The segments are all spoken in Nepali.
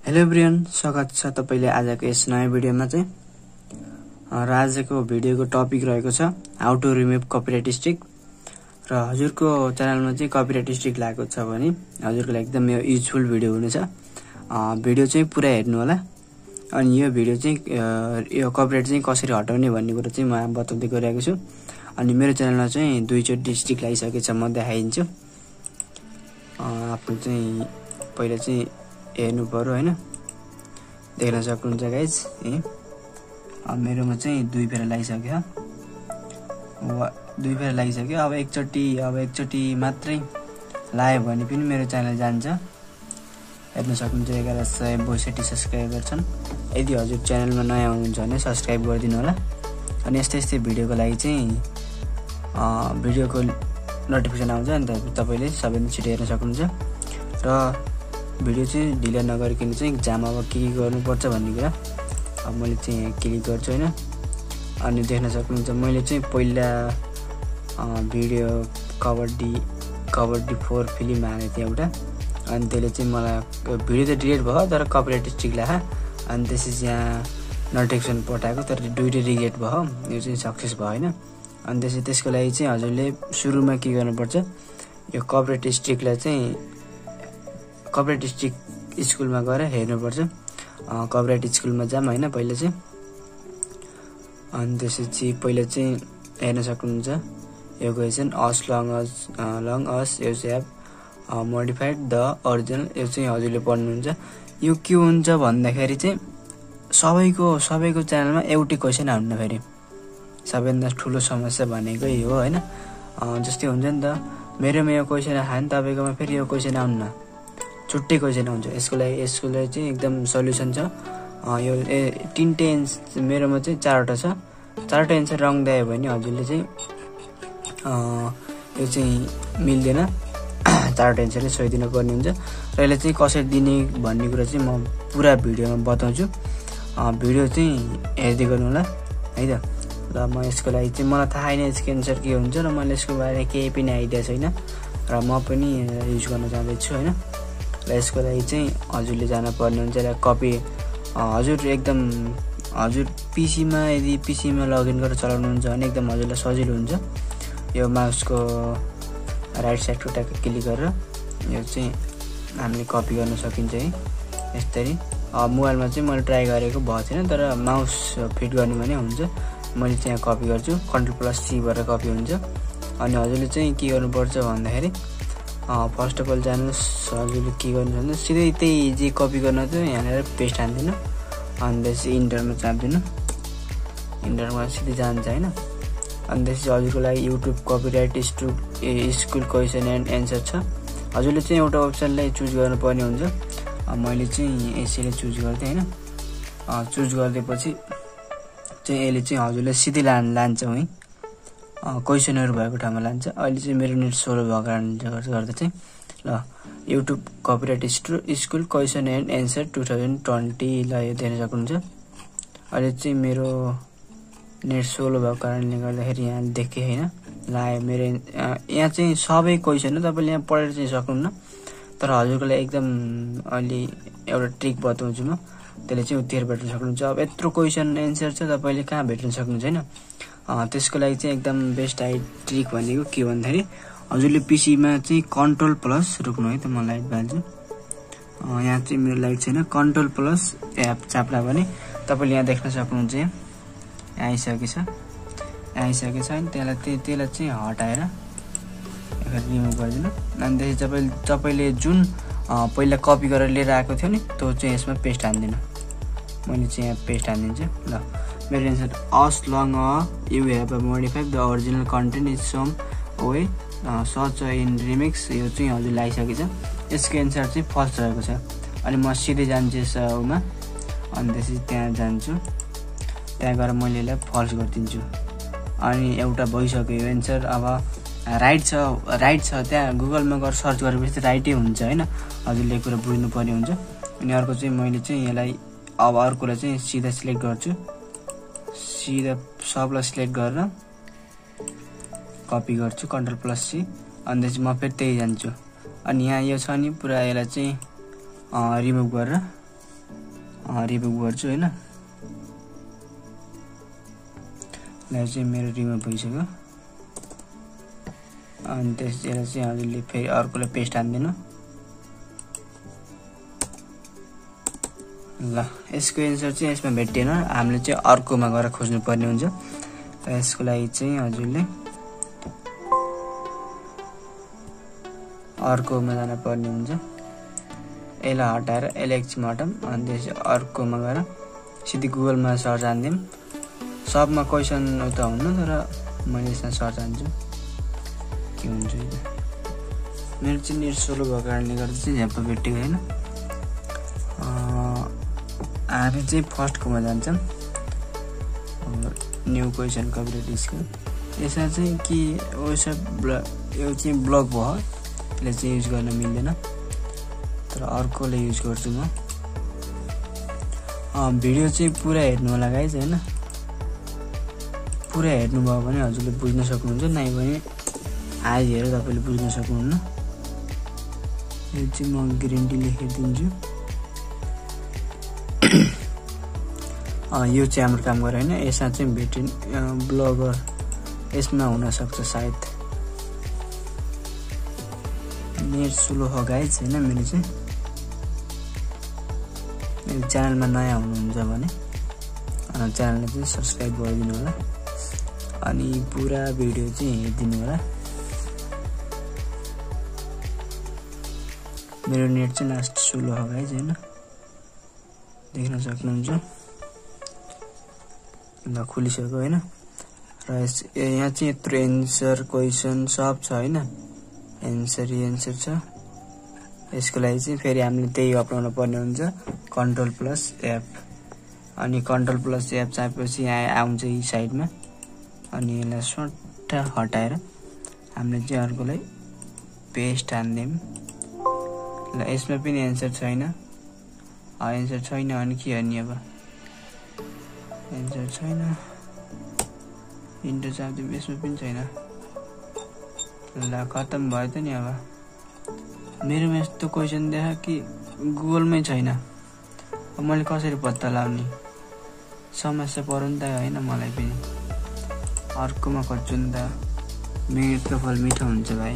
हेलो एभ्रियन, स्वागत छ तपाईले आजको यस नयाँ भिडियोमा चाहिँ। र आजको भिडियोको टपिक रहेको छ how to remove copyright strike. र हजुरको च्यानलमा चाहिँ कपिराइट स्ट्रिक लागेको छ भने हजुरको लागि एकदम युजफुल भिडियो हुनेछ। भिडियो चाहिँ पुरा हेर्नु होला। अनि यो भिडियो चाहिँ यो कपिराइट चाहिँ कसरी हटाउने भन्ने कुरा चाहिँ म बताउँदै गइरहेको छु। अनि मेरो च्यानलमा चाहिँ दुईचोटि स्ट्रिक लागिसकेको छ, म देखाइदिन्छु। आफ्नो चाहिँ पहिला चाहिँ हेर्नु पर्यो हैन, देख्न सक्नुहुन्छ गाइज। मेरोमा चाहिँ दुई फेर लागिसक्यो, अब एकचोटि मात्रै लायो भने पनि मेरो च्यानल जान्छ। हेर्न सक्नुहुन्छ 1162 सब्स्क्राइबर छन्। यदि हजुर च्यानलमा नयाँ हुनुहुन्छ भने सब्स्क्राइब गरिदिनु होला। अनि यस्तै भिडियोको लागि चाहिँ भिडियोको नोटिफिकेसन आउँछ, अनि तपाईले सबैले छिटो हेर्न सक्नुहुन्छ। र भिडियो चाहिँ ढिला नगरिकन चाहिँ एक्जाम अब के गर्नुपर्छ भन्ने कुरा अब मैले चाहिँ क्लिक गर्छु हैन। अनि देख्न सक्नुहुन्छ मैले चाहिँ पहिला भिडियो कबड्डी 4 फिल्म हालेको थिएँ एउटा। अनि त्यसले चाहिँ मलाई भिडियो त डिलिट भयो, तर कपिराइट स्ट्रिक लाग्यो। अनि त्यसपछि यहाँ नोटिफिकेसन पठाएको, तर दुईटै रिजेक्ट भयो। यो चाहिँ सक्सेस भयो हैन। अनि त्यसको लागि चाहिँ हजुरले सुरुमा के गर्नुपर्छ, यो कपिराइट स्ट्रिकलाई चाहिँ कपिराइट स्ट्रिक स्कुलमा गएर हेर्नुपर्छ। कपिराइट स्कुलमा जाम हैन पहिला चाहिँ। अनि त्यसपछि पहिला चाहिँ हेर्न सक्नुहुन्छ यो question as long as you have modified the original. यो चाहिँ हजुरले पढ्नुहुन्छ। यो के हुन्छ भन्दाखेरि चाहिँ सबैको च्यानलमा एउटै क्वेसन आउन्न। फेरि सबैभन्दा ठुलो समस्या भनेकै हो हैन। जस्तै हुन्छ नि त, मेरोमा यो क्वेसन आयो भने तपाईकोमा फेरि यो क्वेसन आउन्न, छुट्टै क्वेसन आउँछ। यसको लागि चाहिँ एकदम सल्युसन छ। यो तीनटै मेरोमा चाहिँ चारवटा छ। चारवटा एन्सर रङ दियो भने हजुरले चाहिँ यो चाहिँ मिल्दैन। चारवटा एन्सरले सही दिन पर्ने हुन्छ। र यसले चाहिँ कसरी दिने भन्ने कुरा चाहिँ म पुरा भिडियोमा बताउँछु। भिडियो चाहिँ हेर्दै गर्नु होला है त। र म यसको लागि चाहिँ मलाई थाहा छैन यसको एन्सर के हुन्छ, र मैले यसको बारेमा केही पनि आइडिया छैन, र म पनि युज गर्न चाहँदैछु हैन। र यसको लागि चाहिँ हजुरले जान पर्ने हुन्छ। र कपी हजुर पिसीमा लगइन गरेर चलाउनुहुन्छ भने एकदम हजुरलाई सजिलो हुन्छ। यो माउसको राइट साइडको ट्याग क्लिक गरेर यो चाहिँ हामीले कपी गर्न सकिन्छ है यसरी। मोबाइलमा चाहिँ मैले ट्राई गरेको भएको छैन, तर माउस फिट गर्ने भने हुन्छ। मैले चाहिँ यहाँ कपी गर्छु, Ctrl+C गरेर कपी हुन्छ। अनि हजुरले चाहिँ के गर्नुपर्छ भन्दाखेरि फर्स्ट अफ अल जानुहोस्, हजुरले के गर्नुहुन्छ भने सिधै त्यही जे कपी गर्न चाहिँ यहाँनिर पेस्ट हान्दिनु। अनि त्यसपछि इन्टरमा चाप्दिनु, इन्टरमा सिधै जान्छ हैन। अनि त्यसपछि हजुरको लागि YouTube copyright school question and answer छ। हजुरले चाहिँ एउटा अप्सनलाई चुज गर्नुपर्ने हुन्छ। मैले चाहिँ यसैले चुज गर्दै हैन। चुज गरिदिएपछि चाहिँ यसले चाहिँ हजुरलाई सिधै लान्छ है, क्वेसनहरु भएको ठाउँमा लान्छ। अहिले चाहिँ मेरो नेट स्लो भएको कारणले गर्दा चाहिँ ल YouTube copyright school question and answer 2020 ल यो देख्न सक्नुहुन्छ। अहिले चाहिँ मेरो नेट स्लो भएको कारणले गर्दाखेरि यहाँ देखे हैन लायो मेरो। यहाँ चाहिँ सबै क्वेसन हो, तपाईले यहाँ पढेर चाहिँ सक्नुहुन्न। तर हजुरको लागि एकदम अहिले एउटा ट्रिक बताउँछु म, त्यसले चाहिँ उत्तर भेट्न सक्नुहुन्छ। अब यत्रो क्वेसन एन्सर छ, तपाईले कहाँ भेट्न सक्नुहुन्छ हैन। त्यसको लागि चाहिँ एकदम बेस्ट ट्रिक भनेको के भन्दाखेरि हजुरले पीसीमा चाहिँ Ctrl+ रोक्नु है त, म लाइट बाल्छु। यहाँ चाहिँ मेरो लाइट छैन। Ctrl+ एप चाप्ला भने तपाईले यहाँ देख्न सक्नुहुन्छ। यहाँ आइसकेको छ अनि त्यसलाई चाहिँ हटाएर रिमुभ गरिदिनु। अनि त्यसपछि तपाईले जुन पहिला कपी गरेर लिएर आएको थियो नि, त्यो चाहिँ यसमा पेस्ट हान्दिनु। मैले चाहिँ यहाँ पेस्ट हान्दिन्छु। ल मेरो answer as long you have modified the original content is some way search in remix. यो चाहिँ हजुर लागिसकेको छ। यसको एन्सर चाहिँ फल्स रहेको छ। अनि म सिधै जान्छु यसमा। अनि त्यसपछि त्यहाँ जान्छु, त्यहाँ गएर मैले यसलाई फल्स गरिदिन्छु। अनि एउटा भइसक्यो यो एन्सर। अब राइट छ त्यहाँ गुगलमा गएर सर्च गरेपछि राइटै हुन्छ हैन। हजुरले कुरा बुझ्नु पर्ने हुन्छ। अनि अर्को चाहिँ मैले चाहिँ यसलाई अब अर्कोलाई चाहिँ सिधा सिलेक्ट गर्छु, सिधा सबलाई सिलेक्ट गरेर कपी गर्छु Ctrl+C। अनि त्यसपछि म फेरि त्यही जान्छु। अनि यहाँ यो छ नि पुरा यसलाई चाहिँ रिमुभ गरेर रिमुभ गर्छु हैन। ल चाहिँ मेरो रिमुभ भइसक्यो। अनि त्यसैले चाहिँ हजुरले फेरि अर्कोले पेस्ट हान्दिनु। ल यसको एन्सर चाहिँ यसमा भेटिएन, हामीले चाहिँ अर्कोमा गएर खोज्नु पर्ने हुन्छ। त यसको लागि चाहिँ हजुरले अर्कोमा जान पर्ने हुन्छ। यसलाई हटाएर यसलाई एकछिनमा हटाऊँ अनि त्यसपछि अर्कोमा गएर सिधै गुगलमा सर्च हान्दिउँ। सबमा क्वेसन त हुन्न, तर मैले यसमा सर्च हान्छु के हुन्छ। मेरो चाहिँ नेट स्लो भएको कारणले गर्दा चाहिँ झ्याप्प भेटेको होइन। हामी चाहिँ फर्स्टकोमा जान्छौँ, न्यू क्वेसन कपिराइट स्किल। यसमा चाहिँ के यो चाहिँ ब्लक भयो, यसले चाहिँ युज गर्न मिल्दैन, तर अर्कोले युज गर्छु म। भिडियो चाहिँ पुरा हेर्नु होला गाइज हैन। पुरा हेर्नुभयो भने हजुरले बुझ्न सक्नुहुन्छ, नै भने आज हेरेर तपाईँले बुझ्न सक्नुहुन्न। यो चाहिँ म ग्रिन टी लेखिदिन्छु। यो चाहिँ हाम्रो काम गरेर होइन। यसमा चाहिँ भेटिन ब्लगर यसमा हुनसक्छ सायद। नेट स्लो हो गाइज होइन। मेरो चाहिँ मेरो च्यानलमा नयाँ हुनुहुन्छ भने च्यानललाई चाहिँ सब्सक्राइब गरिदिनु होला अनि पुरा भिडियो चाहिँ हेरिदिनु होला। मेरो नेट चाहिँ लास्ट स्लो हो गाइज होइन, देख्न सक्नुहुन्छ। ल खुलिसक्यो होइन। र यहाँ चाहिँ यत्रो एन्सर क्वेसन सब छ होइन। एन्सर छ। यसको लागि चाहिँ फेरि हामीले त्यही अपनाउनु पर्ने हुन्छ, Ctrl+F। अनि Ctrl+F चाहेपछि यहाँ आउँछ यी साइडमा। अनि यसलाई सट्ट हटाएर हामीले चाहिँ अर्कोलाई पेस्ट हान्दिउँ। ल यसमा पनि एन्सर छैन। एन्सर छैन अनि के गर्ने अब? एन्सर छैन। इन्टर चाप्दिउँ, यसमा पनि छैन। ल खत्तम भयो त नि। अब मेरोमा यस्तो क्वेसन देखा कि गुगलमै छैन। अब मैले कसरी पत्ता लगाउने? समस्या पर्यो नि त होइन मलाई पनि। अर्कोमा खोज्छु नि त। मिहिनेतको फल मिठो हुन्छ भाइ।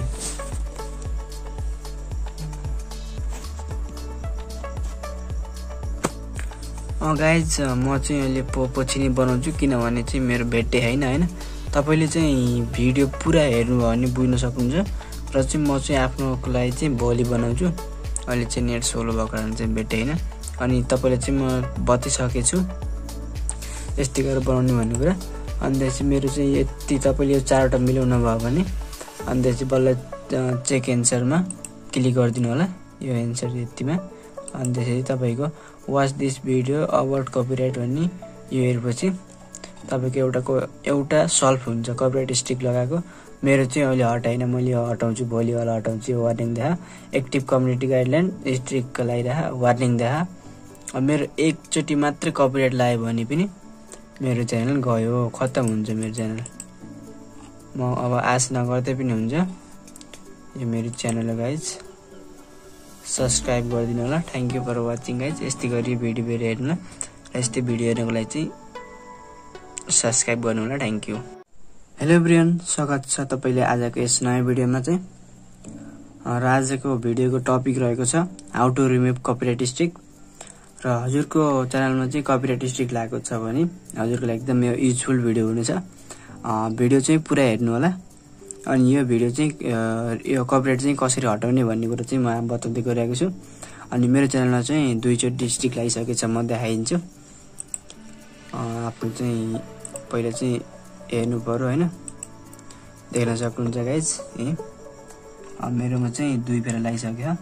गाइज म चाहिँ अहिले पछि नै बनाउँछु, किनभने चाहिँ मेरो भेटे होइन। तपाईँले चाहिँ भिडियो पुरा हेर्नुभयो भने बुझ्न सक्नुहुन्छ। र चाहिँ म चाहिँ आफ्नोको लागि चाहिँ भोलि बनाउँछु। अहिले चाहिँ नेट स्लो भएको कारण चाहिँ भेटे होइन। अनि तपाईँले चाहिँ म बताइसकेको छु यस्तै गरेर बनाउने भन्ने कुरा। अनि त्यसपछि मेरो चाहिँ यति तपाईँले यो 4वटा मिलाउनु भयो भने अनि त्यसपछि बल्ल चेक एन्सरमा क्लिक गरिदिनु होला, यो एन्सर यतिमा। अनि त्यसपछि तपाईँको watch this video about copyright भन्ने यो हेरेपछि तपाईँको एउटा सल्भ हुन्छ कपिराइट स्ट्रिक लगाएको। मेरो चाहिँ अहिले हटाइन, मैले हटाउँछु, भोलिवाला हटाउँछु। वार्निङ देखा एक्टिभ कम्युनिटी गाइडलाइन स्ट्रिकको लागिरह वार्निङ देखा। अब मेरो एकचोटि मात्रै कपिराइट लाग्यो भने पनि मेरो च्यानल गयो, खत्तम हुन्छ मेरो च्यानल। म अब आश नगर्दै पनि हुन्छ। यो मेरो च्यानल हो गाइज, सब्सक्राइब गरिदिनु होला। Thank you for watching guys. यस्तै गरी भिडियो हेर्नु र यस्तै भिडियो हेर्नको लागि चाहिँ सब्सक्राइब गर्नु होला। Thank you. हेलो एभ्रिवान, स्वागत छ तपाईँले आजको यस नयाँ भिडियोमा चाहिँ। र आजको भिडियोको टपिक रहेको छ how to remove copyright strike. र हजुरको च्यानलमा चाहिँ कपिराइट स्ट्रिक लागेको छ भने हजुरको लागि एकदम युजफुल भिडियो हुनेछ। भिडियो चाहिँ पुरा हेर्नु होला। अनि यो भिडियो चाहिँ यो कपिराइट चाहिँ कसरी हटाउने भन्ने कुरा चाहिँ म बताउँदै गइरहेको छु। अनि मेरो च्यानलमा चाहिँ 2 चोटि स्ट्रिक लागिसकेको छ, म देखाइदिन्छु। आफ्नो चाहिँ पहिला चाहिँ हेर्नु पर्यो होइन, देख्न सक्नुहुन्छ गाइज। मेरोमा चाहिँ 2 फेर लागिसक्यो,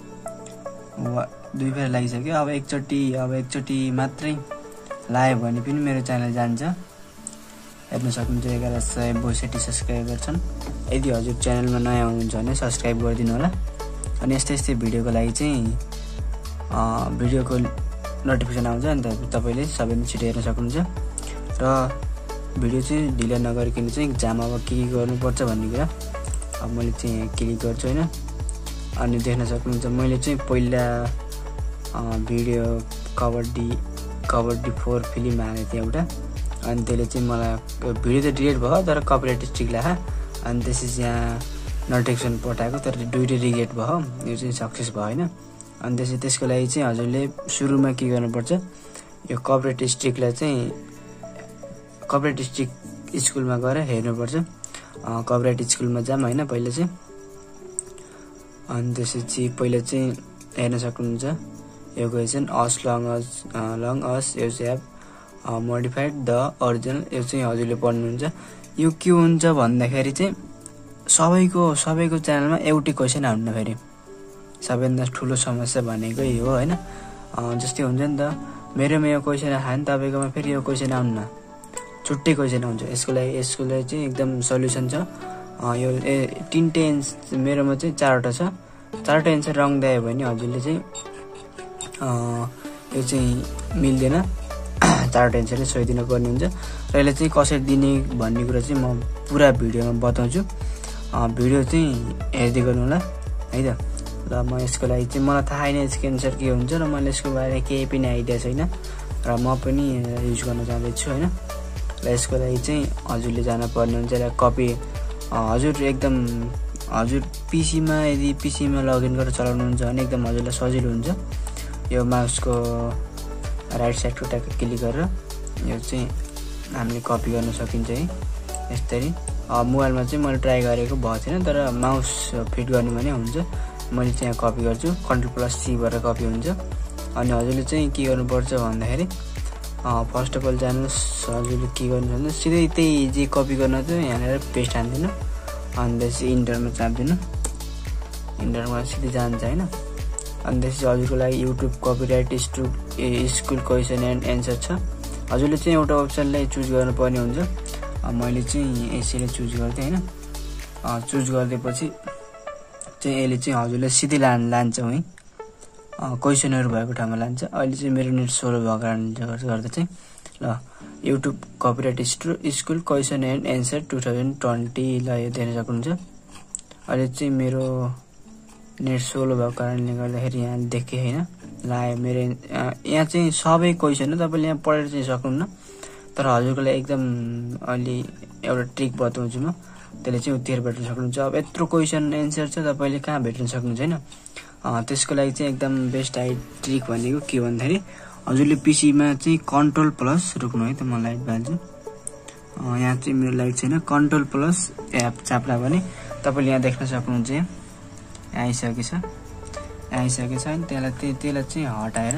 2 फेर लागिसक्यो। अब एकचोटि मात्रै लाग्यो भने पनि मेरो च्यानल जान्छ। हेर्न सक्नुहुन्छ 1162 सब्सक्राइबर छन्। यदि हजुर च्यानलमा नयाँ हुनुहुन्छ भने सब्सक्राइब गरिदिनु होला। अनि यस्तै भिडियोको लागि चाहिँ भिडियोको नोटिफिकेसन आउँछ, अनि तपाईँले सबैले छिटो हेर्न सक्नुहुन्छ। र भिडियो चाहिँ ढिला नगरिकन चाहिँ जहाँ अब के गर्नुपर्छ भन्ने कुरा अब मैले चाहिँ क्लिक गर्छु होइन। अनि देख्न सक्नुहुन्छ मैले चाहिँ पहिला भिडियो कबड्डी 4 फिल्म हालेको थिएँ एउटा। अनि त्यसले चाहिँ मलाई भिडियो त डिलिट भयो तर कपिराइट स्ट्रिक लाग्यो। अनि त्यसपछि यहाँ नोटिफिकेसन पठाएको तर दुईटै रिजेक्ट भयो, यो चाहिँ सक्सेस भएन। अनि त्यसको लागि चाहिँ हजुरले सुरुमा के गर्नुपर्छ, यो कपिराइट स्ट्रिकलाई चाहिँ कपिराइट स्ट्रिक स्कुलमा गएर हेर्नुपर्छ। कपिराइट स्कुलमा जाम होइन पहिला चाहिँ। अनि त्यसपछि पहिला चाहिँ हेर्न सक्नुहुन्छ यो क्वेसन अस लङ अस यो चाहिँ मोडिफाइड द ओरिजिनल, यो चाहिँ हजुरले पढ्नुहुन्छ। यो के हुन्छ भन्दाखेरि चाहिँ सबैको च्यानलमा एउटै क्वेसन आउनु फेरि सबैभन्दा ठुलो समस्या भनेकै हो होइन। जस्तै हुन्छ नि त मेरोमा यो क्वेसन आयो भने तपाईँकोमा फेरि यो क्वेसन आउन्न, छुट्टै क्वेसन आउँछ। यसको लागि चाहिँ एकदम सल्युसन छ। यो तिनटै मेरोमा चाहिँ 4वटा छ, 4वटा एन्सर रङ दियो भने हजुरले चाहिँ यो चाहिँ मिल्दैन, 4वटा एन्सरै सही दिन पर्ने हुन्छ। र यसले चाहिँ कसरी दिने भन्ने कुरा चाहिँ म पुरा भिडियोमा बताउँछु, भिडियो चाहिँ हेर्दै गर्नु होला है त। र म यसको लागि चाहिँ मलाई थाहा छैन यसको एन्सर के हुन्छ र मैले यसको बारेमा केही पनि आइडिया छैन र म पनि युज गर्न जाँदैछु होइन। र यसको लागि चाहिँ हजुरले जानुपर्ने हुन्छ र कपी हजुर पिसीमा लगइन गरेर चलाउनुहुन्छ भने एकदम हजुरलाई सजिलो हुन्छ। यो माउसको राइट साइडको ट्याग क्लिक गरेर यो चाहिँ हामीले कपी गर्न सकिन्छ है यसरी। मोबाइलमा चाहिँ मैले ट्राई गरेको भएको थिएन तर माउस फिट गर्ने भने हुन्छ। मैले चाहिँ यहाँ कपी गर्छु, Ctrl+C गरेर कपी हुन्छ। अनि हजुरले चाहिँ के गर्नुपर्छ भन्दाखेरि फर्स्ट अफ अल जानुहोस्, हजुरले के गर्नुहुन्छ भने सिधै त्यही जे कपी गर्न चाहिँ यहाँनिर पेस्ट हान्दिनु। अनि त्यसपछि इन्टरमा चाप्दिनु, इन्टरमा सिधै जान्छ होइन। अनि त्यसपछि हजुरको लागि YouTube copyright school question and answer छ। हजुरले चाहिँ एउटा अप्सनलाई चुज गर्नुपर्ने हुन्छ। मैले चाहिँ यसैले चुज गर्थेँ होइन। चुज गरिदिएपछि चाहिँ यसले चाहिँ हजुरलाई सिधै लान्छ है, क्वेसनहरू भएको ठाउँमा लान्छ। अहिले चाहिँ मेरो नेट स्लो भएको कारणले गर्दा चाहिँ ल YouTube copyright school question and answer 2020 ल यो देख्न सक्नुहुन्छ। अहिले चाहिँ मेरो नेट स्लो भएको कारणले गर्दाखेरि यहाँ देखेँ होइन लाग्यो मेरो यहाँ चाहिँ सबै क्वेसन हो, तपाईँले यहाँ पढेर चाहिँ सक्नुहुन्न। तर हजुरको लागि एकदम अहिले एउटा ट्रिक बताउँछु म, त्यसले चाहिँ उत्तिर भेट्न सक्नुहुन्छ। अब यत्रो क्वेसन एन्सर छ तपाईँले कहाँ भेट्न सक्नुहुन्छ होइन। त्यसको लागि चाहिँ एकदम बेस्ट ट्रिक भनेको के भन्दाखेरि हजुरले पिसीमा चाहिँ Ctrl+ रोक्नु है त, म लाइट बाल्छु। यहाँ चाहिँ मेरो लाइट छैन, Ctrl+ एप चाप्ला भने तपाईँले यहाँ देख्न सक्नुहुन्छ। यहाँ आइसकेछ अनि त्यसलाई चाहिँ हटाएर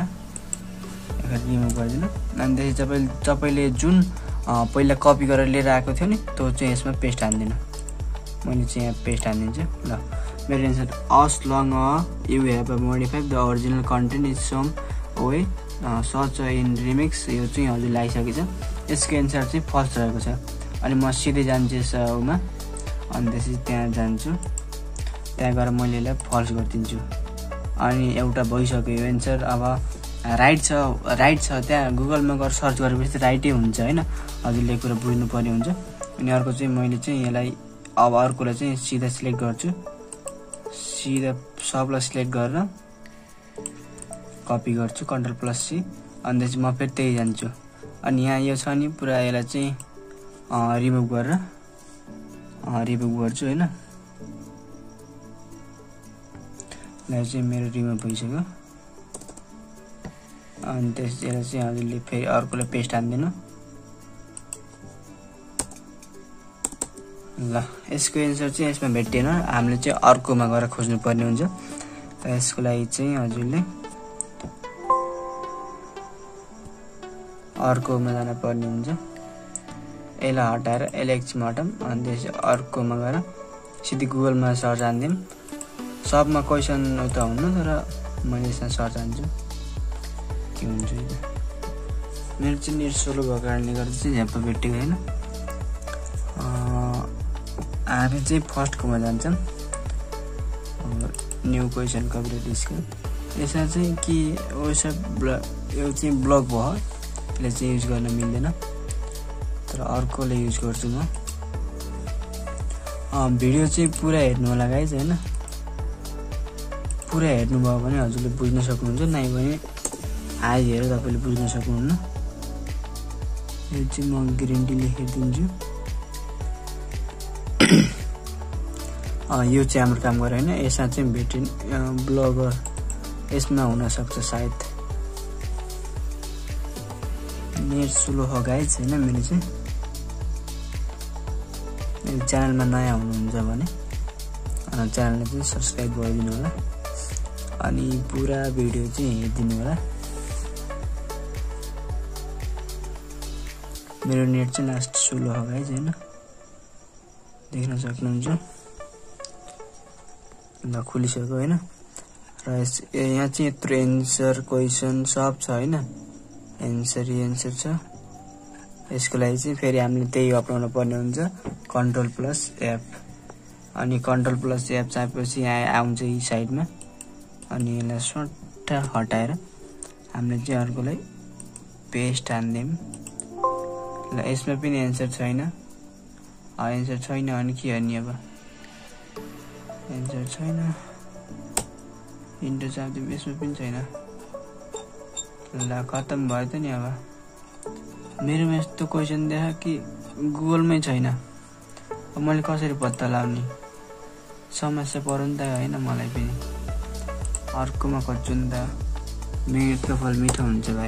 रिमुभ गरिदिनु। अनि त्यसपछि तपाईँले जुन पहिला कपी गरेर लिएर आएको थियो नि त्यो चाहिँ यसमा पेस्ट हान्दिनु। मैले चाहिँ यहाँ पेस्ट हानिदिन्छु ल। मेरो answer as long you have modified the original content is some way search in remix, यो चाहिँ हजुरले आइसकेछ। यसको एन्सर चाहिँ फल्स रहेको छ। अनि म सिधै जान्छु यसमा, अनि त्यसपछि त्यहाँ जान्छु, त्यहाँ गएर मैले यसलाई फल्स गरिदिन्छु। अनि एउटा भइसक्यो यो एन्सर। अब राइट छ त्यहाँ गुगलमा गएर सर्च गरेपछि राइटै हुन्छ होइन, हजुरले कुरा बुझ्नुपर्ने हुन्छ। अनि अर्को चाहिँ मैले चाहिँ यसलाई अब अर्कोलाई चाहिँ सिधा सिलेक्ट गर्छु, सिधा सबलाई सिलेक्ट गरेर कपी गर्छु Ctrl+C। अनि त्यसपछि म फेरि त्यही जान्छु। अनि यहाँ यो छ नि पुरा यसलाई चाहिँ रिमुभ गर्छु होइन। यसलाई चाहिँ मेरो रिमुभ भइसक्यो। अनि त्यसपछि यसलाई चाहिँ हजुरले फेरि अर्कोलाई पेस्ट हान्दिनु ल। यसको एन्सर चाहिँ यसमा भेटिएन, हामीले चाहिँ अर्कोमा गएर खोज्नु पर्ने हुन्छ। त यसको लागि चाहिँ हजुरले अर्कोमा जान पर्ने हुन्छ। यसलाई हटाएर यसलाई एकछिनमा हटाऊँ। अनि त्यसपछि अर्कोमा गएर सिधै गुगलमा सर्च हान्दिउँ। सबमा क्वेसन त हुन्न तर मैले यसमा सर्च हान्छु के हुन्छ। मेरो चाहिँ नेट स्लो भएको कारणले गर्दा चाहिँ झ्याप्प भेटेको होइन। हामी चाहिँ फर्स्टकोमा जान्छौँ, न्यू क्वेसन कपिराइट स्कुल। यसमा चाहिँ के यो चाहिँ ब्लक भयो, यसले चाहिँ युज गर्न मिल्दैन। तर अर्कोले युज गर्छु म। भिडियो चाहिँ पुरा हेर्नु होला गाइज होइन, पुरा हेर्नुभयो भने हजुरले बुझ्न सक्नुहुन्छ, नै भने आइज हेरेर तपाईँले बुझ्न सक्नुहुन्न। यो चाहिँ म ग्यारेन्टी लेखिदिन्छु। यो चाहिँ हाम्रो काम गरेर होइन, यसमा चाहिँ भेटेन ब्लगर यसमा हुनसक्छ सायद। नेट स्लो हो गाइज होइन मेरो चाहिँ। च्यानलमा नयाँ हुनुहुन्छ भने च्यानललाई चाहिँ सब्सक्राइब गरिदिनु होला अनि पुरा भिडियो चाहिँ हेरिदिनु होला। मेरो नेट चाहिँ लास्ट स्लो हो गाइज होइन, देख्न सक्नुहुन्छ। ल खुलिसक्यो होइन। र यहाँ चाहिँ यत्रो एन्सर क्वेसन सब छ होइन, एन्सर छ। यसको लागि चाहिँ फेरि हामीले त्यही अपनाउनु पर्ने हुन्छ, Ctrl+F। अनि Ctrl+F चाहेपछि यहाँ आउँछ यी साइडमा। अनि यसलाई सट्टा हटाएर हामीले चाहिँ अर्कोलाई पेस्ट हान्दियौँ। ल यसमा पनि एन्सर छैन, एन्सर छैन अनि के गर्ने अब, एन्सर छैन। इन्टर चाप्दिउँ, यसमा पनि छैन। ल खत्तम भयो त नि। अब मेरोमा यस्तो क्वेसन देखा कि गुगलमै छैन, अब मैले कसरी पत्ता लगाउने? समस्या पर्यो नि त होइन मलाई पनि। अर्कोमा खोज्छु नि त, मिहिनेतको फल मिठो हुन्छ भाइ।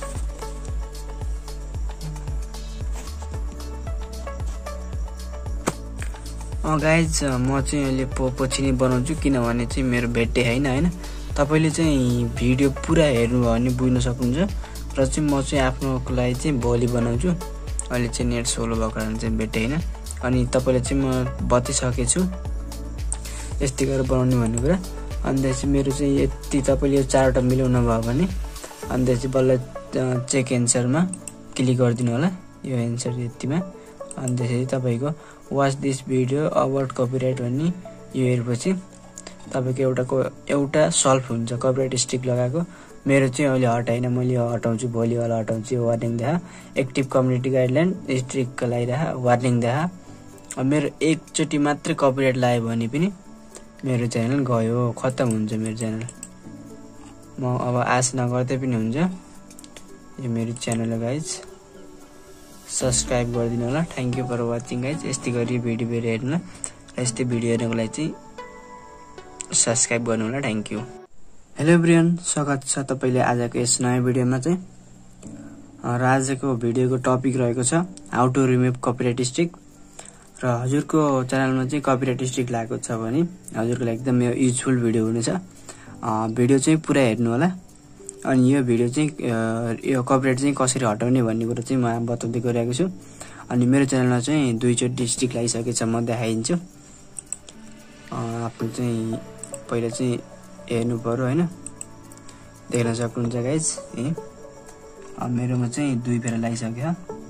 गाइज म चाहिँ अहिले पछि नै बनाउँछु, किनभने चाहिँ मेरो भेट्टे होइन। तपाईँले चाहिँ भिडियो पुरा हेर्नुभयो भने बुझ्न सक्नुहुन्छ। र चाहिँ म चाहिँ आफ्नोको लागि चाहिँ भोलि बनाउँछु। अहिले चाहिँ नेट स्लो भएको कारण चाहिँ भेट्टे होइन। अनि तपाईँले चाहिँ म बताइसकेको छु यस्तै गरेर बनाउने भन्ने कुरा। अन्त चाहिँ मेरो चाहिँ यति तपाईँले यो 4वटा मिलाउनु भयो भने अन्त चाहिँ बल्ल चेक एन्सरमा क्लिक गरिदिनु होला, यो एन्सर यतिमा। अनि त्यसपछि तपाईँको watch this video about copyright भन्ने यो हेरेपछि तपाईँको एउटा सल्भ हुन्छ, कपिराइट स्ट्रिक लगाएको। मेरो चाहिँ अहिले हटाइन, मैले हटाउँछु, भोलिवाला हटाउँछु। वार्निङ देखा एक्टिभ कम्युनिटी गाइडलाइन स्ट्रिकको लागिरह वार्निङ देखा। अब मेरो एकचोटि मात्रै कपिराइट लाग्यो भने पनि मेरो च्यानल गयो, खत्तम हुन्छ मेरो च्यानल। म अब आश नगर्दै पनि हुन्छ। यो मेरो च्यानल हो गाइज, सब्सक्राइब गरिदिनु होला। Thank you for watching guys. यस्तै गरी भिडियो हेर्नु होला, र यस्तै भिडियो हेर्नको लागि चाहिँ सब्सक्राइब गर्नु होला। Thank you. हेलो एभ्रिवान, स्वागत छ तपाईँले आजको यस नयाँ भिडियोमा चाहिँ। र आजको भिडियोको टपिक रहेको छ how to remove copyright strike. र हजुरको च्यानलमा चाहिँ कपिराइट स्ट्रिक लागेको छ भने हजुरको लागि एकदम युजफुल भिडियो हुनेछ। भिडियो चाहिँ पुरा हेर्नु होला। अनि यो भिडियो चाहिँ यो कपिराइट चाहिँ कसरी हटाउने भन्ने कुरा चाहिँ म बताउँदै गइरहेको छु। अनि मेरो च्यानलमा चाहिँ 2 चोटि स्ट्रिक लागिसकेको छ, म देखाइदिन्छु। आफ्नो चाहिँ पहिला चाहिँ हेर्नु पर्यो होइन, देख्न सक्नुहुन्छ गाइज। मेरोमा चाहिँ 2 फेर लागिसक्यो,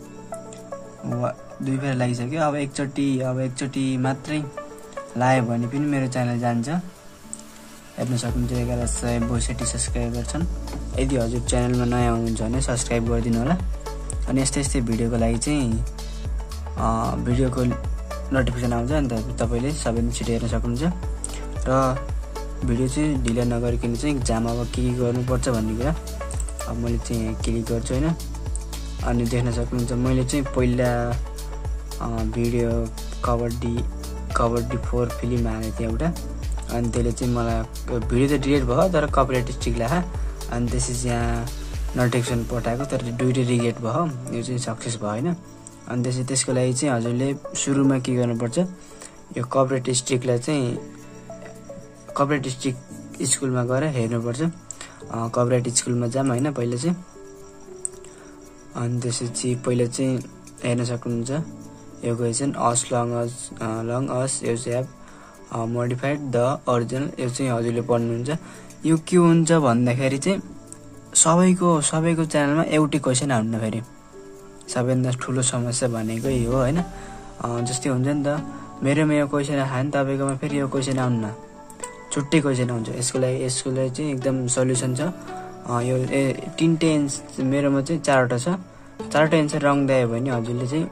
2 फेर लागिसक्यो। अब एकचोटि मात्रै लाग्यो भने पनि मेरो च्यानल जान्छ। हेर्न सक्नुहुन्छ 1162 सब्सक्राइबर छन्। यदि हजुर च्यानलमा नयाँ हुनुहुन्छ भने सब्सक्राइब गरिदिनु होला। अनि यस्तै भिडियोको लागि चाहिँ भिडियोको नोटिफिकेसन आउँछ, अन्त तपाईँले सबैले छिटो हेर्न सक्नुहुन्छ। र भिडियो चाहिँ ढिला नगरिकन चाहिँ इक्जाम अब के गर्नुपर्छ भन्ने कुरा अब मैले चाहिँ क्लिक गर्छु होइन। अनि देख्न सक्नुहुन्छ मैले चाहिँ पहिला भिडियो कबड्डी 4 फिल्म हालेको थिएँ एउटा। अनि त्यसले चाहिँ मलाई भिडियो त डिलिट भयो, तर कपिराइट स्ट्रिक लाग्यो। अनि त्यसपछि यहाँ नोटिफिकेसन पठाएको, तर दुइटै रिजेक्ट भयो। यो चाहिँ सक्सेस भयो होइन। अनि त्यसको लागि चाहिँ हजुरले सुरुमा के गर्नुपर्छ, यो कपिराइट स्ट्रिकलाई चाहिँ कपिराइट स्ट्रिक स्कुलमा गएर हेर्नुपर्छ। कपिराइट स्कुलमा जाम होइन पहिला चाहिँ। अनि त्यसपछि पहिला चाहिँ हेर्न सक्नुहुन्छ यो question as long as you have modified the original. यो चाहिँ हजुरले पढ्नुहुन्छ। यो के हुन्छ भन्दाखेरि चाहिँ सबैको च्यानलमा एउटै क्वेसन आउनु फेरि सबैभन्दा ठुलो समस्या भनेको यो होइन। जस्तै हुन्छ नि त, मेरोमा यो क्वेसन आयो भने तपाईँकोमा फेरि यो क्वेसन आउन्न, छुट्टै क्वेसन आउँछ। यसको लागि चाहिँ एकदम सल्युसन छ। यो 3टे मेरोमा चाहिँ 4वटा छ। 4वटा एन्सर रङ दियो भने हजुरले चाहिँ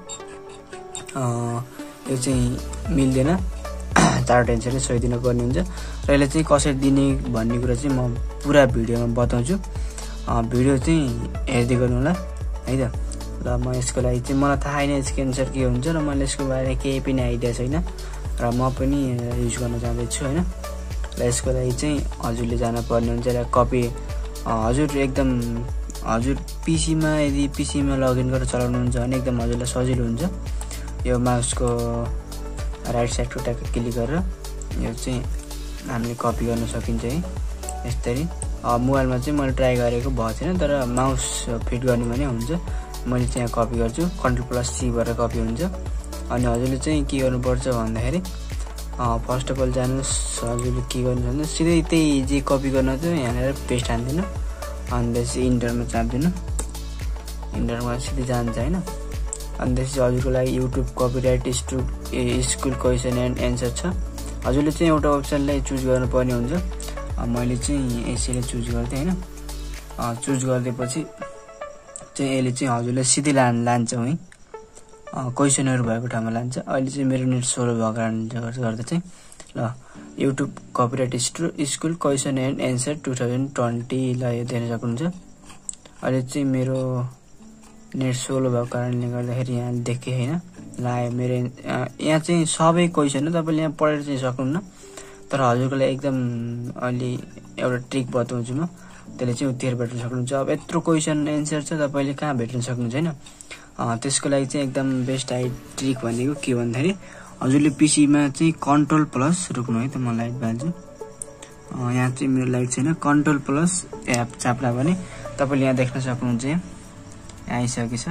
यो चाहिँ मिल्दैन, 4वटा एन्सर चाहिँ सोधिदिनु पर्ने हुन्छ। र यसलाई चाहिँ कसरी दिने भन्ने कुरा चाहिँ म पुरा भिडियोमा बताउँछु। भिडियो चाहिँ हेर्दै गर्नु होला है त। ल म यसको लागि चाहिँ मलाई थाहा छैन यसको एन्सर के हुन्छ र मैले यसको बारेमा केही पनि आइडिया छैन र म पनि युज गर्न जाँदैछु होइन। र यसको लागि चाहिँ हजुरले जानुपर्ने हुन्छ र कपी हजुर एकदम हजुर पिसीमा यदि पिसीमा लगइन गरेर चलाउनुहुन्छ भने एकदम हजुरलाई सजिलो हुन्छ। यो माउसको राइट साइडको ट्याग क्लिक गरेर यो चाहिँ हामीले कपी गर्न सकिन्छ है यसरी। मोबाइलमा चाहिँ मैले ट्राई गरेको भएको छैन तर माउस फिट गर्ने भने हुन्छ। मैले चाहिँ यहाँ कपी गर्छु Ctrl+C गरेर कपी हुन्छ। अनि हजुरले चाहिँ के गर्नुपर्छ भन्दाखेरि फर्स्ट अफ अल जानुहोस् हजुरले के गर्नुहुन्छ भने सिधै त्यही जे कपी गर्न चाहिँ यहाँनिर पेस्ट हान्दिनु अनि त्यसपछि इन्टरमा चाप्दिनु। इन्टरमा सिधै जान्छ होइन। अनि त्यसपछि हजुरको लागि YouTube copyright school question and answer छ। हजुरले चाहिँ एउटा अप्सनलाई चुज गर्नुपर्ने हुन्छ। मैले चाहिँ यसैले चुज गर्थेँ होइन। चुज गरिदिएपछि चाहिँ यसले चाहिँ हजुरलाई सिधै लान्छ है क्वेसनहरू भएको ठाउँमा लान्छ। अहिले चाहिँ मेरो नेट स्लो भएको कारणले गर्दा चाहिँ ल YouTube copyright school question and answer 2020 लाई देख्न सक्नुहुन्छ। अहिले चाहिँ मेरो नेट स्लो भएको कारणले गर्दाखेरि यहाँ देखेँ होइन लायो मेरो यहाँ चाहिँ सबै क्वेसन हो। तपाईँले यहाँ पढेर चाहिँ सक्नुहुन्न तर हजुरको लागि एकदम अहिले एउटा ट्रिक बताउँछु म त्यसले चाहिँ उत्तिर भेट्न सक्नुहुन्छ। अब यत्रो क्वेसन एन्सर छ तपाईँले कहाँ भेट्न सक्नुहुन्छ होइन। त्यसको लागि चाहिँ एकदम बेस्ट ट्रिक भनेको के भन्दाखेरि हजुरले पिसीमा चाहिँ Ctrl+ रोक्नु है त म लाइट बाल्छु। यहाँ चाहिँ मेरो लाइट छैन Ctrl+ एप चाप्ला भने तपाईँले यहाँ देख्न सक्नुहुन्छ। यहाँ आइसकेछ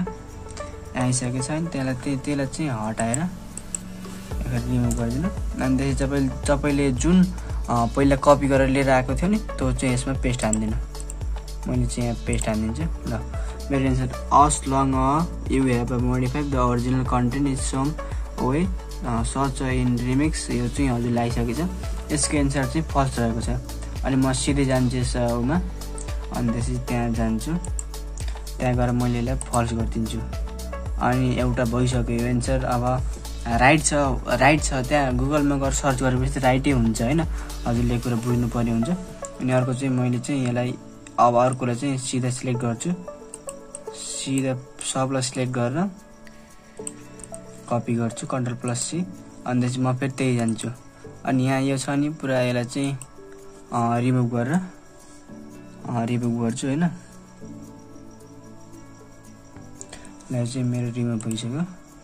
अनि त्यसलाई चाहिँ हटाएर रिमुभ गरिदिनु। अनि त्यसपछि तपाईँले जुन पहिला कपी गरेर लिएर आएको थियो नि त्यो चाहिँ यसमा पेस्ट हान्दिनु। मैले चाहिँ यहाँ पेस्ट हानिदिन्छु। ल मेरो answer as long you have modified the original content is some way search in remix यो चाहिँ हजुरलाई आइसकेको छ। यसको एन्सर चाहिँ फर्स्ट रहेको छ। अनि म सिधै जान्छु यसमा अनि त्यसपछि त्यहाँ जान्छु त्यहाँ गएर मैले यसलाई फल्स गरिदिन्छु अनि एउटा भइसक्यो यो एन्सर। अब राइट छ त्यहाँ गुगलमा गएर सर्च गरेपछि राइटै हुन्छ होइन। हजुरले कुरा बुझ्नुपर्ने हुन्छ। अनि अर्को चाहिँ मैले चाहिँ यसलाई अब अर्कोलाई चाहिँ सिधा सिलेक्ट गर्छु। सिधा सबलाई सिलेक्ट गरेर कपी गर्छु Ctrl+C अनि त्यसपछि म फेरि त्यही जान्छु। अनि यहाँ यो छ नि पुरा यसलाई चाहिँ रिमुभ गरेर गर्छु होइन। यसलाई चाहिँ मेरो रिमुभ भइसक्यो।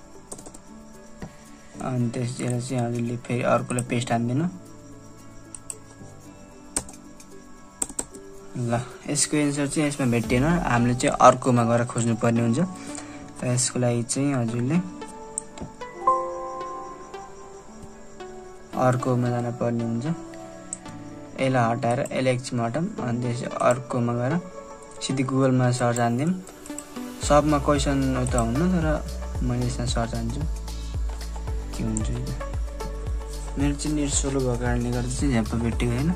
अनि त्यसपछि यसलाई चाहिँ हजुरले फेरि अर्कोलाई पेस्ट हान्दिनु। ल यसको एन्सर चाहिँ यसमा भेटिएन हामीले चाहिँ अर्कोमा गएर खोज्नु पर्ने हुन्छ। त यसको लागि चाहिँ हजुरले अर्कोमा जान पर्ने हुन्छ। यसलाई हटाएर यसलाई एकछिन हटाऊँ अनि त्यसपछि अर्कोमा गएर सिधै गुगलमा सर्च हान्दिउँ। सबमा क्वेसन त हुन्न तर मैले यसमा सर्च हान्छु के हुन्छ। मेरो चाहिँ नेट स्लो भएको कारणले गर्दा चाहिँ झ्याप्प भेटेको होइन।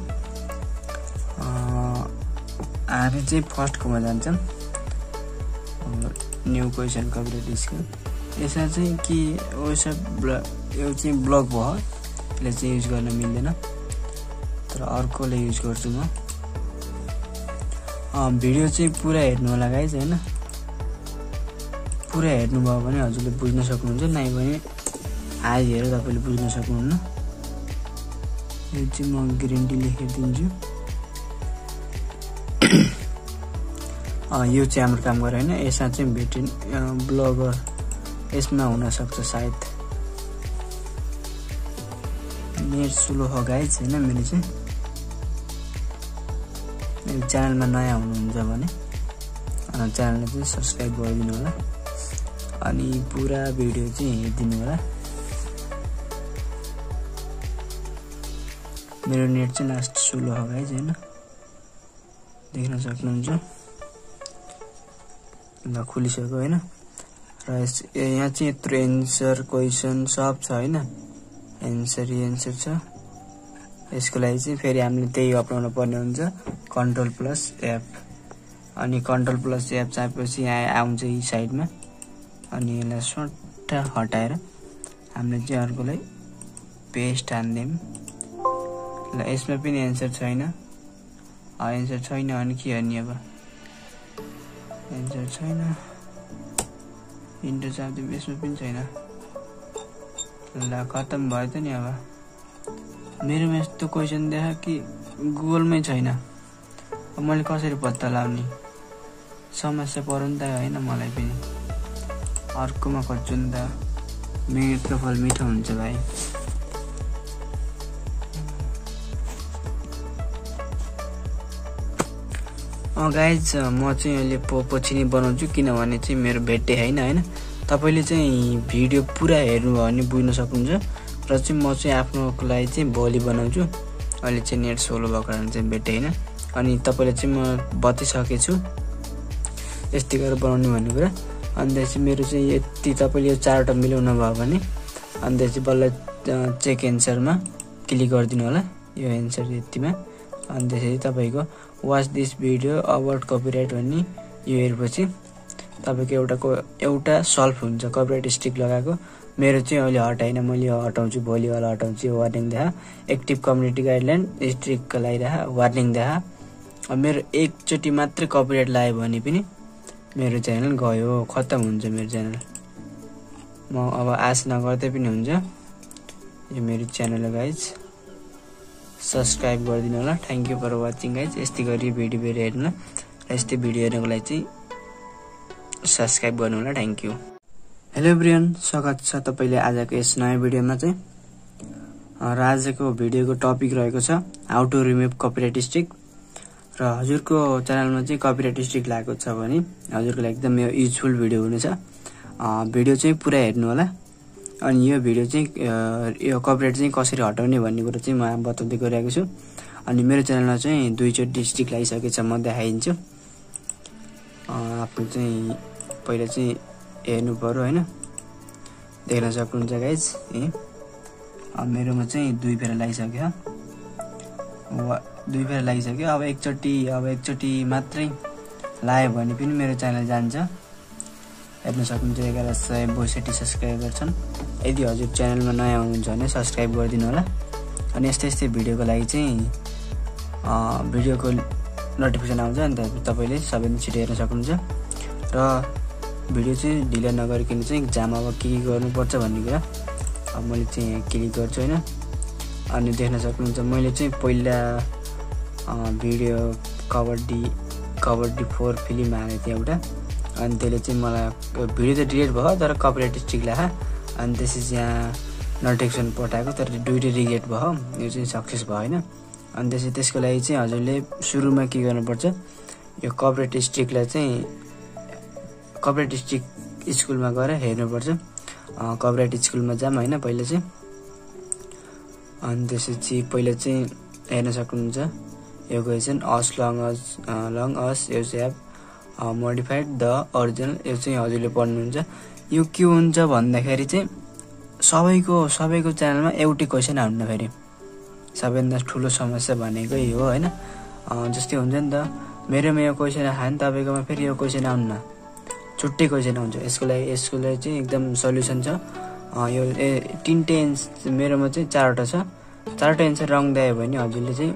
हामी चाहिँ फर्स्टकोमा जान्छौँ न्यू क्वेसन कपिराइट स्कुल। यसमा चाहिँ के यो चाहिँ ब्लक भयो यसले चाहिँ युज गर्न मिल्दैन तर अर्कोले युज गर्छु म। भिडियो चाहिँ पुरा हेर्नु होला गाइज होइन। पुरा हेर्नुभयो भने हजुरले बुझ्न सक्नुहुन्छ नै भने आज हेरेर तपाईँले बुझ्न सक्नुहुन्न। यो चाहिँ म ग्रिन टी लेखिदिन्छु। यो चाहिँ हाम्रो काम गरेँ होइन। यसमा चाहिँ भेटिन ब्लगर यसमा हुनसक्छ सायद। नेट स्लो हो गाइज होइन मेरो चाहिँ। मेरो च्यानलमा नयाँ हुनुहुन्छ भने च्यानललाई चाहिँ सब्सक्राइब गरिदिनु होला अनि पुरा भिडियो चाहिँ हेरिदिनु होला। मेरो नेट चाहिँ लास्ट स्लो हो गाइज होइन देख्न सक्नुहुन्छ। ल खुलिसक्यो होइन। र यहाँ चाहिँ यत्रो एन्सर क्वेसन सब छ होइन। एन्सर छ। यसको लागि चाहिँ फेरि हामीले त्यही अपनाउनु पर्ने हुन्छ Ctrl+F अनि Ctrl+F चापेपछि यहाँ आउँछ यी साइडमा अनि यसलाई सट्ट हटाएर हामीले चाहिँ अर्कोलाई पेस्ट हान्दिउँ। ल यसमा पनि एन्सर छैन अनि के गर्ने अब इन्टर छैन, इन्टर चाप्दै यसमा पनि छैन। ल खत्तम भयो त नि। अब मेरोमा यस्तो क्वेसन देखा कि गुगलमै छैन, अब मैले कसरी पत्ता लगाउने? समस्या पर्यो नि त होइन मलाई पनि। अर्कोमा खोज्छु नि त, मिठो फल मिठो हुन्छ भाइ। गाइज म चाहिँ अहिले पछि नै बनाउँछु, किनभने चाहिँ मेरो भेट्टे होइन। तपाईँले चाहिँ भिडियो पुरा हेर्नुभयो भने बुझ्न सक्नुहुन्छ। र चाहिँ म चाहिँ आफ्नोको लागि चाहिँ भोलि बनाउँछु। अहिले चाहिँ नेट सोलो भएको कारण चाहिँ भेट्टे होइन। अनि तपाईँले चाहिँ म बताइसकेछु यस्तै गरेर बनाउने भन्ने कुरा। अनि त्यसपछि मेरो चाहिँ यति तपाईँले यो 4वटा मिलाउनु भयो भने अनि त्यसपछि बल्ल चेक एन्सरमा क्लिक गरिदिनु होला, यो एन्सर यतिमा। अनि त्यसपछि तपाईँको watch this video about copyright भन्ने यो हेरेपछि तपाईँको एउटा सल्भ हुन्छ कपिराइट स्ट्रिक लगाएको। मेरो चाहिँ अहिले हटाइन, मैले यो हटाउँछु, भोलिवाला हटाउँछु। यो वार्निङ देखा एक्टिभ कम्युनिटी गाइडलाइन स्ट्रिकको लगाइरह वार्निङ देखा। अब मेरो एकचोटि मात्रै कपिराइट लाग्यो भने पनि मेरो च्यानल गयो, खत्तम हुन्छ मेरो च्यानल। म अब आश नगर्दै पनि हुन्छ। यो मेरो च्यानल हो गाइज, सब्सक्राइब गरिदिनु होला। Thank you for watching guys. यस्तै गरी भिडियो हेर्नु र यस्तै भिडियो हेर्नको लागि चाहिँ सब्सक्राइब गर्नु होला। Thank you. हेलो एभ्रिवान, स्वागत छ तपाईँले आजको यस नयाँ भिडियोमा चाहिँ। र आजको भिडियोको टपिक रहेको छ how to remove copyright strike. र हजुरको च्यानलमा चाहिँ कपिराइट स्ट्रिक लागेको छ भने हजुरको लागि एकदम युजफुल भिडियो हुनेछ। भिडियो चाहिँ पुरा हेर्नु होला। अनि यो भिडियो चाहिँ यो कपिराइट चाहिँ कसरी हटाउने भन्ने कुरा चाहिँ म बताउँदै गइरहेको छु। अनि मेरो च्यानलमा चाहिँ 2 चोटि स्ट्रिक लागिसकेको छ, म देखाइदिन्छु। आफ्नो चाहिँ पहिला चाहिँ हेर्नु पर्यो होइन, देख्न सक्नुहुन्छ गाइज। मेरोमा चाहिँ 2 फेर लागिसक्यो, 2 फेर लागिसक्यो। अब एकचोटि मात्रै लाग्यो भने पनि मेरो च्यानल जान्छ। हेर्न सक्नुहुन्छ 1162 सब्सक्राइबर छन्। यदि हजुर च्यानलमा नयाँ हुनुहुन्छ भने सब्सक्राइब गरिदिनु होला। अनि यस्तै भिडियोको लागि चाहिँ भिडियोको नोटिफिकेसन आउँछ, अन्त तपाईँले सबैले छिटो हेर्न सक्नुहुन्छ। र भिडियो चाहिँ ढिला नगरिकन चाहिँ एक्जाम अब के गर्नुपर्छ भन्ने कुरा अब मैले चाहिँ क्लिक गर्छु होइन। अनि देख्न सक्नुहुन्छ मैले चाहिँ पहिला भिडियो कबड्डी 4 फिल्म हालेको थिएँ एउटा। अनि त्यसले चाहिँ मलाई भिडियो त डिलिट भयो, तर कपिराइट स्ट्रिक लाग्यो। अनि त्यसपछि यहाँ नोटिफिकेसन पठाएको, तर दुइटै रिजेक्ट भयो। यो चाहिँ सक्सेस भयो होइन। अनि त्यसको लागि चाहिँ हजुरले सुरुमा के गर्नुपर्छ, यो कपिराइट स्ट्रिकलाई चाहिँ कपिराइट स्ट्रिक स्कुलमा गएर हेर्नुपर्छ। कपिराइट स्कुलमा जाम होइन पहिला चाहिँ। अनि त्यसपछि पहिला चाहिँ हेर्न सक्नुहुन्छ यो question as long as you have modified the original. यो चाहिँ हजुरले पढ्नुहुन्छ। यो के हुन्छ भन्दाखेरि चाहिँ सबैको च्यानलमा एउटै क्वेसन आउनु फेरि सबैभन्दा ठुलो समस्या भनेकै हो होइन। जस्तै हुन्छ नि त, मेरोमा यो क्वेसन आयो भने तपाईँकोमा फेरि यो क्वेसन आउन्न, छुट्टै क्वेसन आउँछ। यसको लागि चाहिँ एकदम सल्युसन छ। यो 3टे मेरोमा चाहिँ 4वटा छ। 4वटा एन्सर रङ दियो भने हजुरले चाहिँ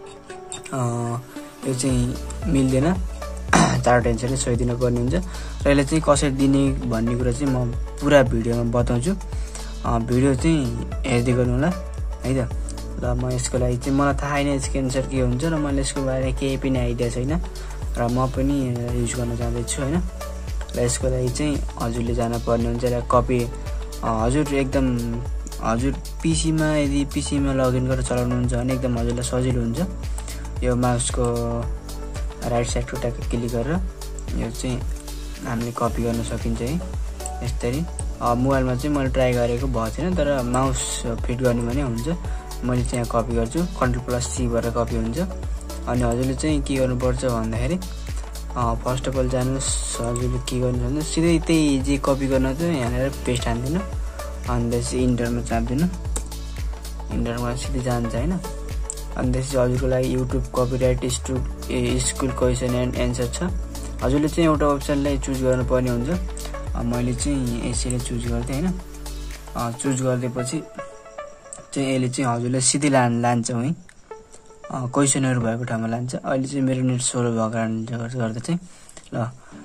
यो चाहिँ मिल्दैन, 4वटा एन्सर चाहिँ सोधिदिनु पर्ने हुन्छ। र यसलाई चाहिँ कसरी दिने भन्ने कुरा चाहिँ म पुरा भिडियोमा बताउँछु। भिडियो चाहिँ हेर्दै गर्नु होला है त। ल म यसको लागि चाहिँ मलाई थाहा छैन यसको एन्सर के हुन्छ, र मैले यसको बारेमा केही पनि आइडिया छैन, र म पनि युज गर्न जाँदैछु होइन। र यसको लागि चाहिँ हजुरले जानुपर्ने हुन्छ। र कपी हजुर पिसीमा यदि पिसीमा लगइन गरेर चलाउनुहुन्छ भने एकदम हजुरलाई सजिलो हुन्छ। यो माउसको राइट साइडको ट्याक्क क्लिक गरेर यो चाहिँ हामीले कपी गर्न सकिन्छ है यसरी। मोबाइलमा चाहिँ मैले ट्राई गरेको भएको छैन, तर माउस फिट गर्ने भने हुन्छ। मैले चाहिँ यहाँ कपी गर्छु, Ctrl+C गरेर कपी हुन्छ। अनि हजुरले चाहिँ के गर्नुपर्छ भन्दाखेरि फर्स्ट अफ अल जानुहोस्, हजुरले के गर्नु भने सिधै त्यही जे कपी गर्न चाहिँ यहाँनिर पेस्ट हान्दिनु। अनि त्यसपछि इन्टरमा चाप्दिनु, इन्टरमा सिधै जान्छ होइन। अनि त्यसपछि हजुरको लागि YouTube copyright school question and answer छ। हजुरले चाहिँ एउटा अप्सनलाई चुज गर्नुपर्ने हुन्छ। मैले चाहिँ यसैले चुज गर्थेँ होइन। चुज गरिदिएपछि चाहिँ यसले चाहिँ हजुरलाई सिधै लान्छ है, क्वेसनहरू भएको ठाउँमा लान्छ। अहिले चाहिँ मेरो नेट सोलो भएको कारणले गर्दा चाहिँ ल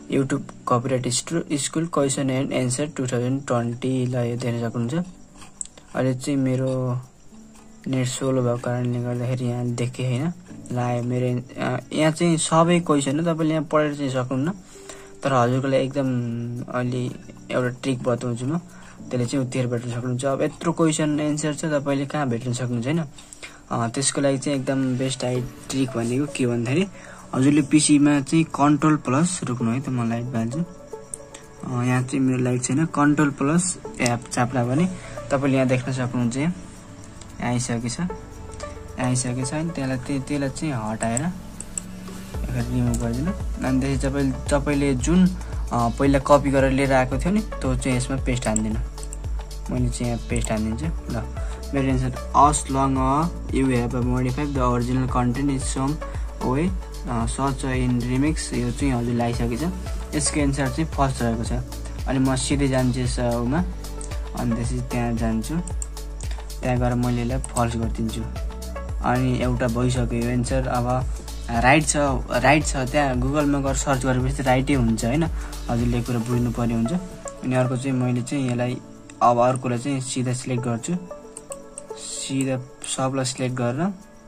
YouTube copyright school question and answer 2020 लाई हेर्न सक्नुहुन्छ। अहिले चाहिँ मेरो नेट स्लो भएको कारणले गर्दाखेरि यहाँ देखेँ हैन लाए मेरो यहाँ चाहिँ सबै क्वेसन हो, तपाईले यहाँ पढेर चाहिँ सक्नुहुन्न। तर हजुरको लागि एकदम अलि एउटा ट्रिक बताउँछु म, त्यसले चाहिँ उत्तिर भेट्न सक्नुहुन्छ। अब यत्रो क्वेसन एन्सर छ, तपाईले कहाँ भेट्न सक्नुहुन्छ हैन। त्यसको लागि चाहिँ एकदम बेस्ट ट्रिक भनेको के भन्दाखेरि हजुरले पीसीमा चाहिँ कन्ट्रोल प्लस रोक्नु है त, म लाइट बाल्छु। यहाँ चाहिँ मेरो लाइट छैन, कन्ट्रोल प्लस एप चाप्दा भने तपाईले यहाँ देख्न सक्नुहुन्छ। यहाँ आइसकेछ अनि त्यसलाई चाहिँ हटाएर रिमुभ गरिदिनु। अनि त्यसपछि तपाईले जुन पहिला कपी गरेर लिएर आएको थियो नि त्यो चाहिँ यसमा पेस्ट हान्दिनु। मैले चाहिँ यहाँ पेस्ट हान्दिन्छु। ल मेरो answer as long you have modified the original content is some way such in remix, यो चाहिँ हजुरले आइसकेछ। यसको एन्सर चाहिँ फर्स्ट रहेको छ। अनि म सिधै जान्छु यसमा, अनि त्यसपछि त्यहाँ जान्छु, त्यहाँ गएर मैले यसलाई फल्स गरिदिन्छु। अनि एउटा भइसक्यो यो एन्सर। अब राइट छ त्यहाँ गुगलमा गएर सर्च गरेपछि राइटै हुन्छ हैन, हजुरले कुरा बुझ्नु पर्ने हुन्छ। अनि अर्को चाहिँ मैले चाहिँ यसलाई अब अर्कोलाई चाहिँ सिधा सिलेक्ट गर्छु, सिधा सबलाई सिलेक्ट गरेर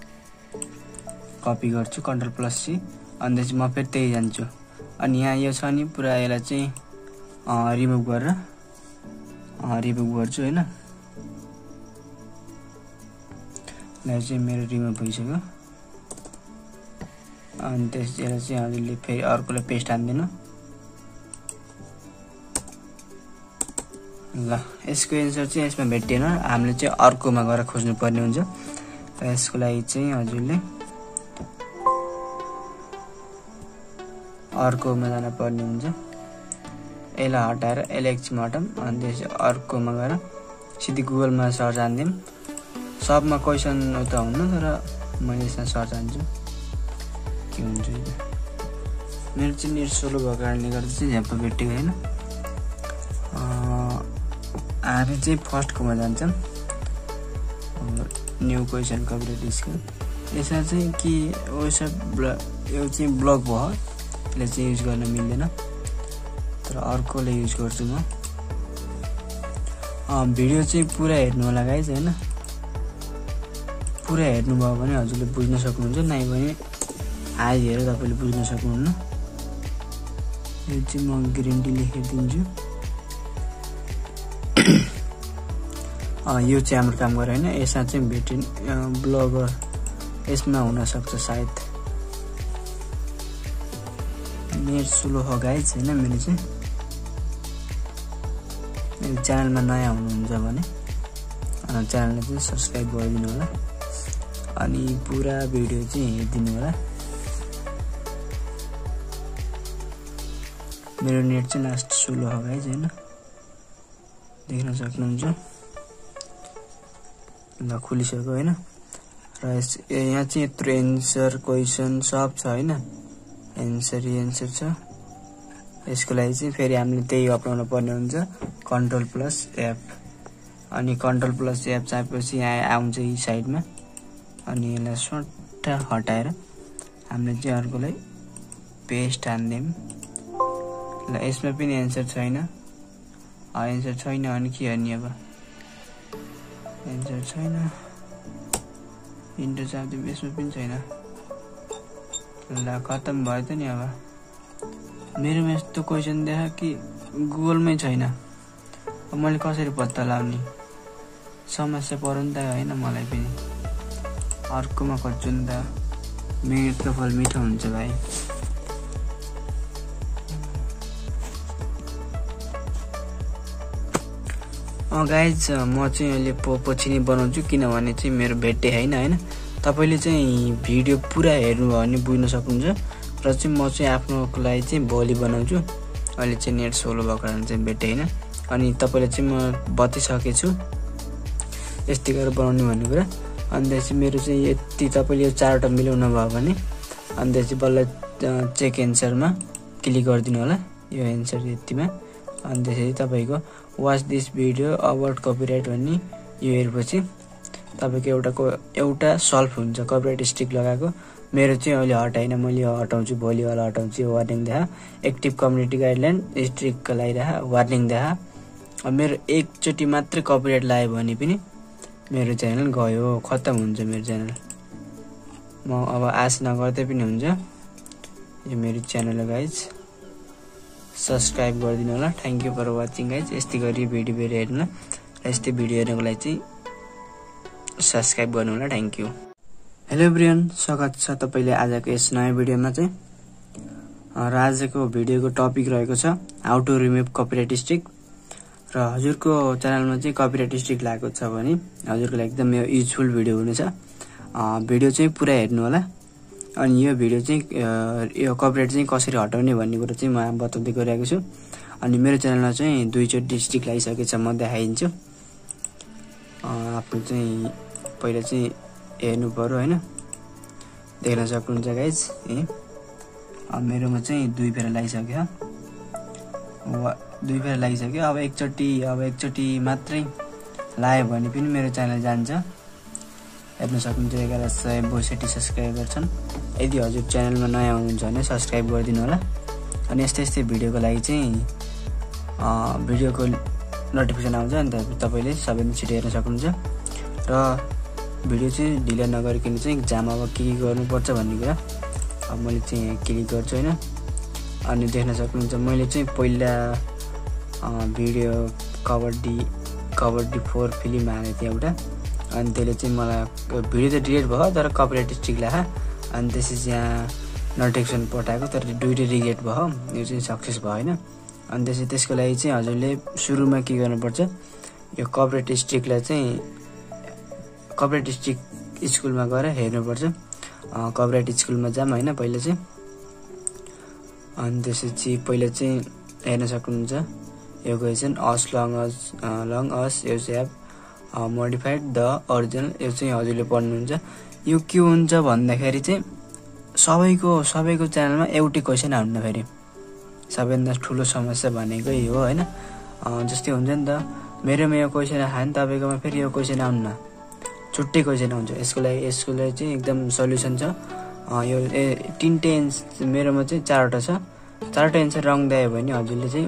कपी गर्छु कन्ट्रोल प्लस सी। अनि त्यसपछि म फेरि त्यही जान्छु। अनि यहाँ यो छ नि पुरा यसलाई चाहिँ रिमुभ गर्छु हैन। यसलाई चाहिँ मेरो रिमुभ भइसक्यो। अनि त्यसपछि यसलाई चाहिँ हजुरले फेरि अर्कोलाई पेस्ट हान्दिनु। ल यसको एन्सर चाहिँ यसमा भेटिएन, हामीले चाहिँ अर्कोमा गएर खोज्नु पर्ने हुन्छ। र यसको लागि चाहिँ हजुरले अर्कोमा जान पर्ने हुन्छ। यसलाई हटाएर यसलाई एकछिन हटाऊँ, अनि त्यसपछि अर्कोमा गएर सिधै गुगलमा सर्च हान्दिउँ। सबमा क्वेसन त हुन्न, तर मैले यसमा सर्च हान्छु के हुन्छ। मेरो चाहिँ नेट स्लो भएको कारणले गर्दा चाहिँ झ्याप्प भेटेको होइन। हामी चाहिँ फर्स्टकोमा जान्छौँ, न्यू क्वेसन कपिराइट स्कुल। यसमा चाहिँ के यो चाहिँ ब्लक भयो, यसले चाहिँ युज गर्न मिल्दैन, तर अर्कोले युज गर्छु म। भिडियो चाहिँ पुरा हेर्नु होला गाइज हैन, पुरा हेर्नुभयो भने हजुरले बुझ्न सक्नुहुन्छ, नै भने आज हेरेर तपाईले बुझ्न सक्नुहुन्न। यो चाहिँ म ग्रिन टी लेखिदिन्छु। यो चाहिँ हाम्रो काम गरे हैन, यसमा चाहिँ भेटिन ब्लगर यसमा हुन सक्छ सायद। नेट स्लो हो गाइज हैन मेरो चाहिँ। मेरो च्यानलमा नयाँ हुनुहुन्छ भने च्यानललाई चाहिँ सब्स्क्राइब गरिदिनु होला, अनि पुरा भिडियो चाहिँ हेरिदिनु होला। मेरो नेट चाहिँ लास्ट स्लो हो गाइज हैन, देख्न सक्नुहुन्छ। ल खुलिसक्यो हैन। र यहाँ चाहिँ यत्रो एन्सर क्वेसन सब छ हैन, एन्सर छ। यसको लागि चाहिँ फेरि हामीले त्यही अपनाउनु पर्ने हुन्छ, कन्ट्रोल प्लस एफ। अनि कन्ट्रोल प्लस एफ चाहेपछि यहाँ आउँछ यी साइडमा, अनि यसलाई सट्टा हटाएर हामीले चाहिँ अर्कोलाई पेस्ट हान्दिउँ। ल यसमा पनि एन्सर छैन, अनि के गर्ने अब, एन्सर छैन। इन्टर चाप्दिउँ, यसमा पनि छैन। ल खत्तम भयो त नि। अब मेरोमा यस्तो क्वेसन देखा कि गुगलमै छैन, अब मैले कसरी पत्ता लगाउने, समस्या पर्यो नि त होइन मलाई पनि। अर्कोमा खोज्छु नि त, मिठो फल मिठो हुन्छ भाइ। गाइज म चाहिँ अहिले पछि नै बनाउँछु, किनभने चाहिँ मेरो भेटे होइन। तपाईँले चाहिँ भिडियो पुरा हेर्नुभयो भने बुझ्न सक्नुहुन्छ। र चाहिँ म चाहिँ आफ्नोको लागि चाहिँ भोलि बनाउँछु, अहिले चाहिँ नेट स्लो भएको कारण चाहिँ भेटे होइन। अनि तपाईँले चाहिँ म बताइसकेछु यस्तै गरेर बनाउने भन्ने कुरा। अनि त्यसपछि मेरो चाहिँ यति तपाईँले यो 4वटा मिलाउनु भयो भने अनि त्यसपछि बल्ल चेक एन्सरमा क्लिक गरिदिनु होला, यो एन्सर यतिमा। अनि त्यसपछि तपाईँको watch this video about copyright भन्ने यो हेरेपछि तपाईँको एउटा सल्भ हुन्छ, कपिराइट स्ट्रिक लगाएको। मेरो चाहिँ अहिले हटाइन, मैले हटाउँछु, भोलिवाला हटाउँछु। वार्निङ देखा, एक्टिभ कम्युनिटी गाइडलाइन स्ट्रिक्टको लागिरह वार्निङ देखा। अब मेरो एकचोटि मात्रै कपिराइट लाग्यो भने पनि मेरो च्यानल गयो, खत्तम हुन्छ मेरो च्यानल। म अब आश नगर्दै पनि हुन्छ। यो मेरो च्यानल हो गाइज, सब्सक्राइब गरिदिनु होला। Thank you for watching guys. यस्तै गरी भिडियो हेर्नु र यस्तै भिडियो हेर्नको लागि चाहिँ सब्सक्राइब गर्नु होला। Thank you. हेलो एभ्रिवान, स्वागत छ तपाईले आजको यस नयाँ भिडियोमा चाहिँ। र आजको भिडियोको टपिक रहेको छ how to remove copyright strike. र हजुरको च्यानलमा चाहिँ कपिराइट स्ट्रिक लागेको छ भने हजुरको लागि एकदम युजफुल भिडियो हुनेछ। भिडियो चाहिँ पुरा हेर्नु होला। अनि यो भिडियो चाहिँ यो कपिराइट चाहिँ कसरी हटाउने भन्ने कुरा चाहिँ म बताउँदै गइरहेको छु। अनि मेरो च्यानलमा चाहिँ 2 चोटि स्ट्रिक लागिसकेको छ, म देखाइदिन्छु। आफ्नो चाहिँ पहिला चाहिँ हेर्नु पर्यो हैन, देख्न सक्नुहुन्छ गाइज। मेरोमा चाहिँ 2 फेर लागिसक्यो, 2 फेर लागिसक्यो। अब एकचोटि मात्रै लाग्यो भने पनि मेरो च्यानल जान्छ। हेर्न सक्नुहुन्छ 1162 सब्सक्राइबर छन्। यदि हजुर च्यानलमा नयाँ हुनुहुन्छ भने सब्सक्राइब गरिदिनु होला। अनि यस्तै भिडियोको लागि चाहिँ भिडियोको नोटिफिकेसन आउँछ, अनि तपाईले सबैले छिटो हेर्न सक्नुहुन्छ। र भिडियो चाहिँ ढिला नगरिकन चाहिँ एक्जाम अब के गर्नुपर्छ भन्ने कुरा अब मैले चाहिँ क्लिक गर्छु हैन। अनि देख्न सक्नुहुन्छ मैले चाहिँ पहिला भिडियो कबड्डी 4 फिल्म हालेको थिएँ एउटा। अनि त्यसले चाहिँ मलाई भिडियो त डिलिट भयो, तर कपिराइट स्ट्रिक लाग्यो। अनि त्यसपछि यहाँ नोटिफिकेसन पठाएको, तर दुईटै रिजेक्ट भयो। यो चाहिँ सक्सेस भयो हैन। अनि त्यसको लागि चाहिँ हजुरले सुरुमा के गर्नुपर्छ, यो कपिराइट स्ट्रिकलाई चाहिँ कपिराइट स्ट्रिक स्कुलमा गएर हेर्नुपर्छ। कपिराइट स्कुलमा जाम हैन पहिला चाहिँ। अनि त्यसपछि पहिला चाहिँ हेर्न सक्नुहुन्छ यो question as long as you have modified the original. यो चाहिँ हजुरले पढ्नुहुन्छ। यो के हुन्छ भन्दाखेरि चाहिँ सबैको च्यानलमा एउटै क्वेसन आउनु फेरि सबैभन्दा ठुलो समस्या भनेको यो हैन। जस्तै हुन्छ नि त, मेरोमा यो क्वेसन आयो नि, तपाईकोमा फेरि यो क्वेसन आउन्न, छुट्टै क्वेसन आउँछ। यसको लागि चाहिँ एकदम सल्युसन छ। यो 3टे मेरोमा चाहिँ 4वटा छ। 4वटा एन्सर रङ दियो भने हजुरले चाहिँ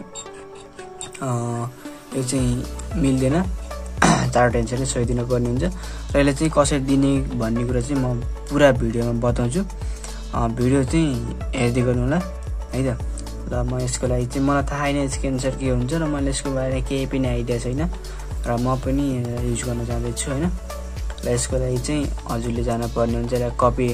यो चाहिँ मिल्दैन। 4वटा एन्सर चाहिँ सही दिनु पर्ने हुन्छ। र यसले चाहिँ कसरी दिने भन्ने कुरा चाहिँ म पुरा भिडियोमा बताउँछु। भिडियो चाहिँ हेर्दै गर्नु होला है त। र म यसको लागि चाहिँ मलाई थाहा छैन यसको एन्सर के हुन्छ, र मैले यसको बारेमा केही पनि आइडिया छैन, र म पनि युज गर्न चाहन्छु हैन। र यसको लागि चाहिँ हजुरले जानुपर्ने हुन्छ। र कपी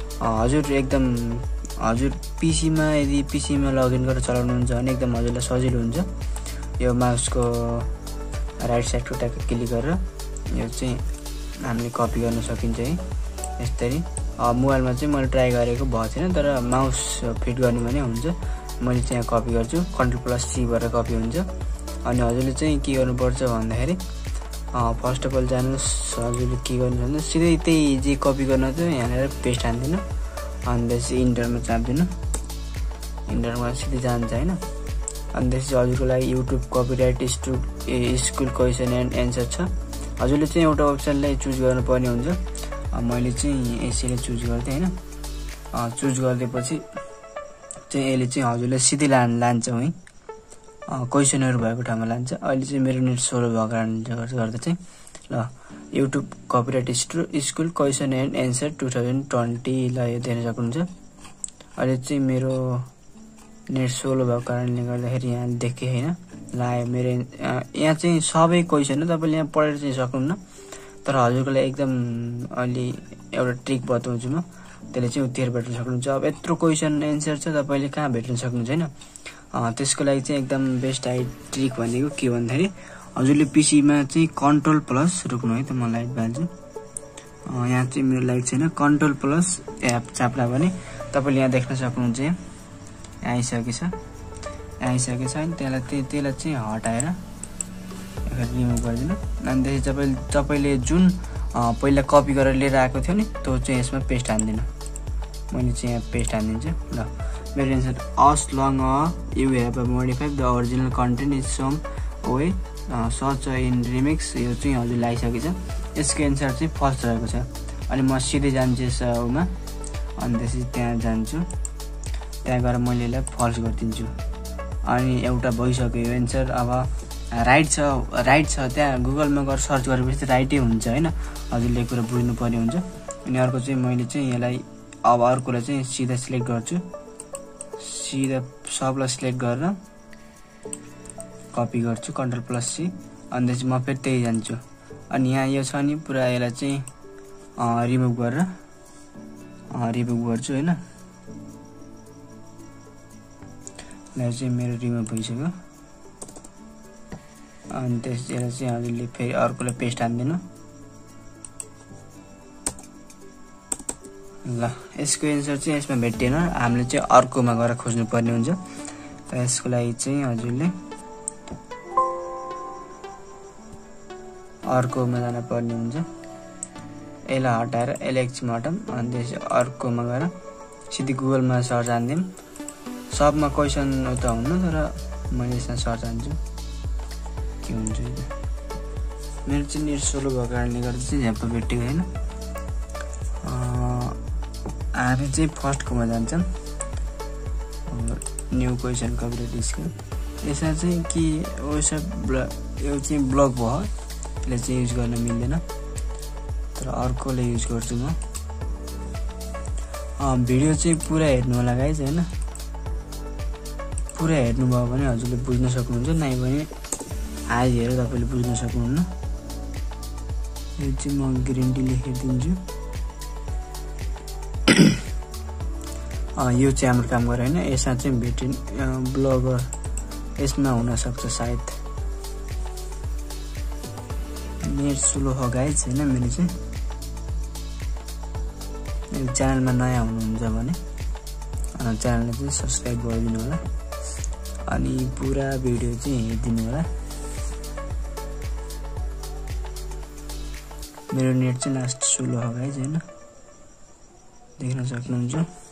हजुर पिसीमा लगइन गरेर चलाउनुहुन्छ भने एकदम हजुरलाई सजिलो हुन्छ। यो माउसको राइट साइडको ट्याग क्लिक गरेर यो चाहिँ हामीले कपी गर्न सकिन्छ है यसरी। मोबाइलमा चाहिँ मैले ट्राई गरेको भएको छैन, तर माउस फिट गर्ने भने हुन्छ। मैले चाहिँ यहाँ कपी गर्छु, Ctrl+C गरेर कपी हुन्छ। अनि हजुरले चाहिँ के गर्नुपर्छ भन्दाखेरि फर्स्ट अफ अल जानुहोस्, हजुरले के गर्नु भने सिधै त्यही जे कपी गर्न चाहिँ यहाँनिर पेस्ट हान्दिनु। अनि त्यसपछि इन्टरमा चाप्दिनु, इन्टरमा सिधै जान्छ हैन। अनि त्यसपछि हजुरको लागि YouTube copyright school question and answer छ। हजुरले चाहिँ एउटा अप्सनलाई चुज गर्नुपर्ने हुन्छ। मैले चाहिँ यसैले चुज गर्दै हैन। चुज गरिदिएपछि चाहिँ यसले चाहिँ हजुरले सिधै लान्छ है, क्वेसनहरु भएको ठाउँमा लान्छ। अहिले चाहिँ मेरो नेट स्लो भएको कारणले गर्दा चाहिँ ल YouTube copyright school question and answer 2020 लाई देख्न सक्नुहुन्छ। अहिले चाहिँ मेरो नेट स्लो भएको कारणले गर्दाखेरि यहाँ देखे हैन लाग्यो मेरो यहाँ चाहिँ सबै क्वेसन हो, तपाईले यहाँ पढेर चाहिँ सक्नुहुन्न। तर हजुरको लागि एकदम अलि एउटा ट्रिक बताउँछु म, त्यसले चाहिँ उत्तर भेट्न सक्नुहुन्छ। अब यत्रो क्वेसन एन्सर छ, तपाईले कहाँ भेट्न सक्नुहुन्छ हैन। त्यसको लागि चाहिँ एकदम बेस्ट ट्रिक भनेको के भन्दाखेरि हजुरले पीसीमा चाहिँ Ctrl+ रोक्नु है त, म लाइट बाल्छु। यहाँ चाहिँ मेरो लाइट छैन, Ctrl+ एप चाप्ला भने तपाईले यहाँ देख्न सक्नुहुन्छ। यहाँ आइसकेछ अनि त्यसलाई चाहिँ हटाएर रिमुभ गरिदिनु। अनि त्यसपछि तपाईले जुन पहिला कपी गरेर लिएर आएको थियो नि, त्यो चाहिँ यसमा पेस्ट हान्दिनु। मैले चाहिँ यहाँ पेस्ट हान्दिन्छु। ल मेरो answer as long you have modified the original content is some way search in remix. यो चाहिँ हजुरले आइसकेछ। यसको एन्सर चाहिँ फर्स्ट रहेको छ। अनि म सिधै जान्छु यसमा अनि त्यसपछि त्यहाँ जान्छु, त्यहाँ गएर मैले यसलाई फल्स गरिदिन्छु। अनि एउटा भइसक्यो यो एन्सर। अब राइट छ त्यहाँ गुगलमा गएर सर्च गरेपछि राइटै हुन्छ होइन, हजुरले कुरा बुझ्नुपर्ने हुन्छ। अनि अर्को चाहिँ मैले चाहिँ यसलाई अब अर्कोलाई चाहिँ सिधा सिलेक्ट गर्छु, सिधा सबलाई सिलेक्ट गरेर कपी गर्छु Ctrl+C। अनि त्यसपछि म फेरि त्यही जान्छु। अनि यहाँ यो छ नि पुरा यसलाई चाहिँ रिमुभ गरेर रिमुभ गर्छु होइन। यो चाहिँ मेरो रिमुभ भइसक्यो। अनि त्यसपछि यसलाई चाहिँ हजुरले फेरि अर्कोलाई पेस्ट हान्दिनु ल। यसको एन्सर चाहिँ यसमा भेटिएन, हामीले चाहिँ अर्कोमा गएर खोज्नु पर्ने हुन्छ। त यसको लागि चाहिँ हजुरले अर्कोमा जान पर्ने हुन्छ। यसलाई हटाएर यसलाई एकछिन हटाऊँ, अनि त्यसपछि अर्कोमा गएर सिधै गुगलमा सर्च हान्दिउँ। सबमा क्वेसन त हुन्न, तर मैले यसमा सर्च हान्छु के हुन्छ। मेरो चाहिँ नेट स्लो भएको कारणले गर्दा चाहिँ झ्याप्प भेटेको होइन। हामी चाहिँ फर्स्टकोमा जान्छौँ, न्यू क्वेसन कपीराइट स्किम। यसमा चाहिँ के यो चाहिँ ब्लक भयो, यसले चाहिँ युज गर्न मिल्दैन, तर अर्कोले युज गर्छु म। भिडियो चाहिँ पुरा हेर्नु होला गाइज होइन, पुरा हेर्नुभयो भने हजुरले बुझ्न सक्नुहुन्छ, नै भने आज हेरेर तपाईँले बुझ्न सक्नुहुन्न। यो चाहिँ म ग्रिन टी लेखिदिन्छु। यो चाहिँ हाम्रो काम गरेर होइन, यसमा चाहिँ भेटिन ब्लगर यसमा हुनसक्छ सायद। नेट स्लो हो गाइज होइन मेरो चाहिँ। च्यानलमा नयाँ हुनुहुन्छ भने च्यानललाई चाहिँ सब्सक्राइब गरिदिनु होला, अनि पुरा भिडियो चाहिँ हेरिदिनु होला। मेरो नेट चाहिँ लास्ट स्लो हो गाइज होइन, देख्न सक्नुहुन्छ।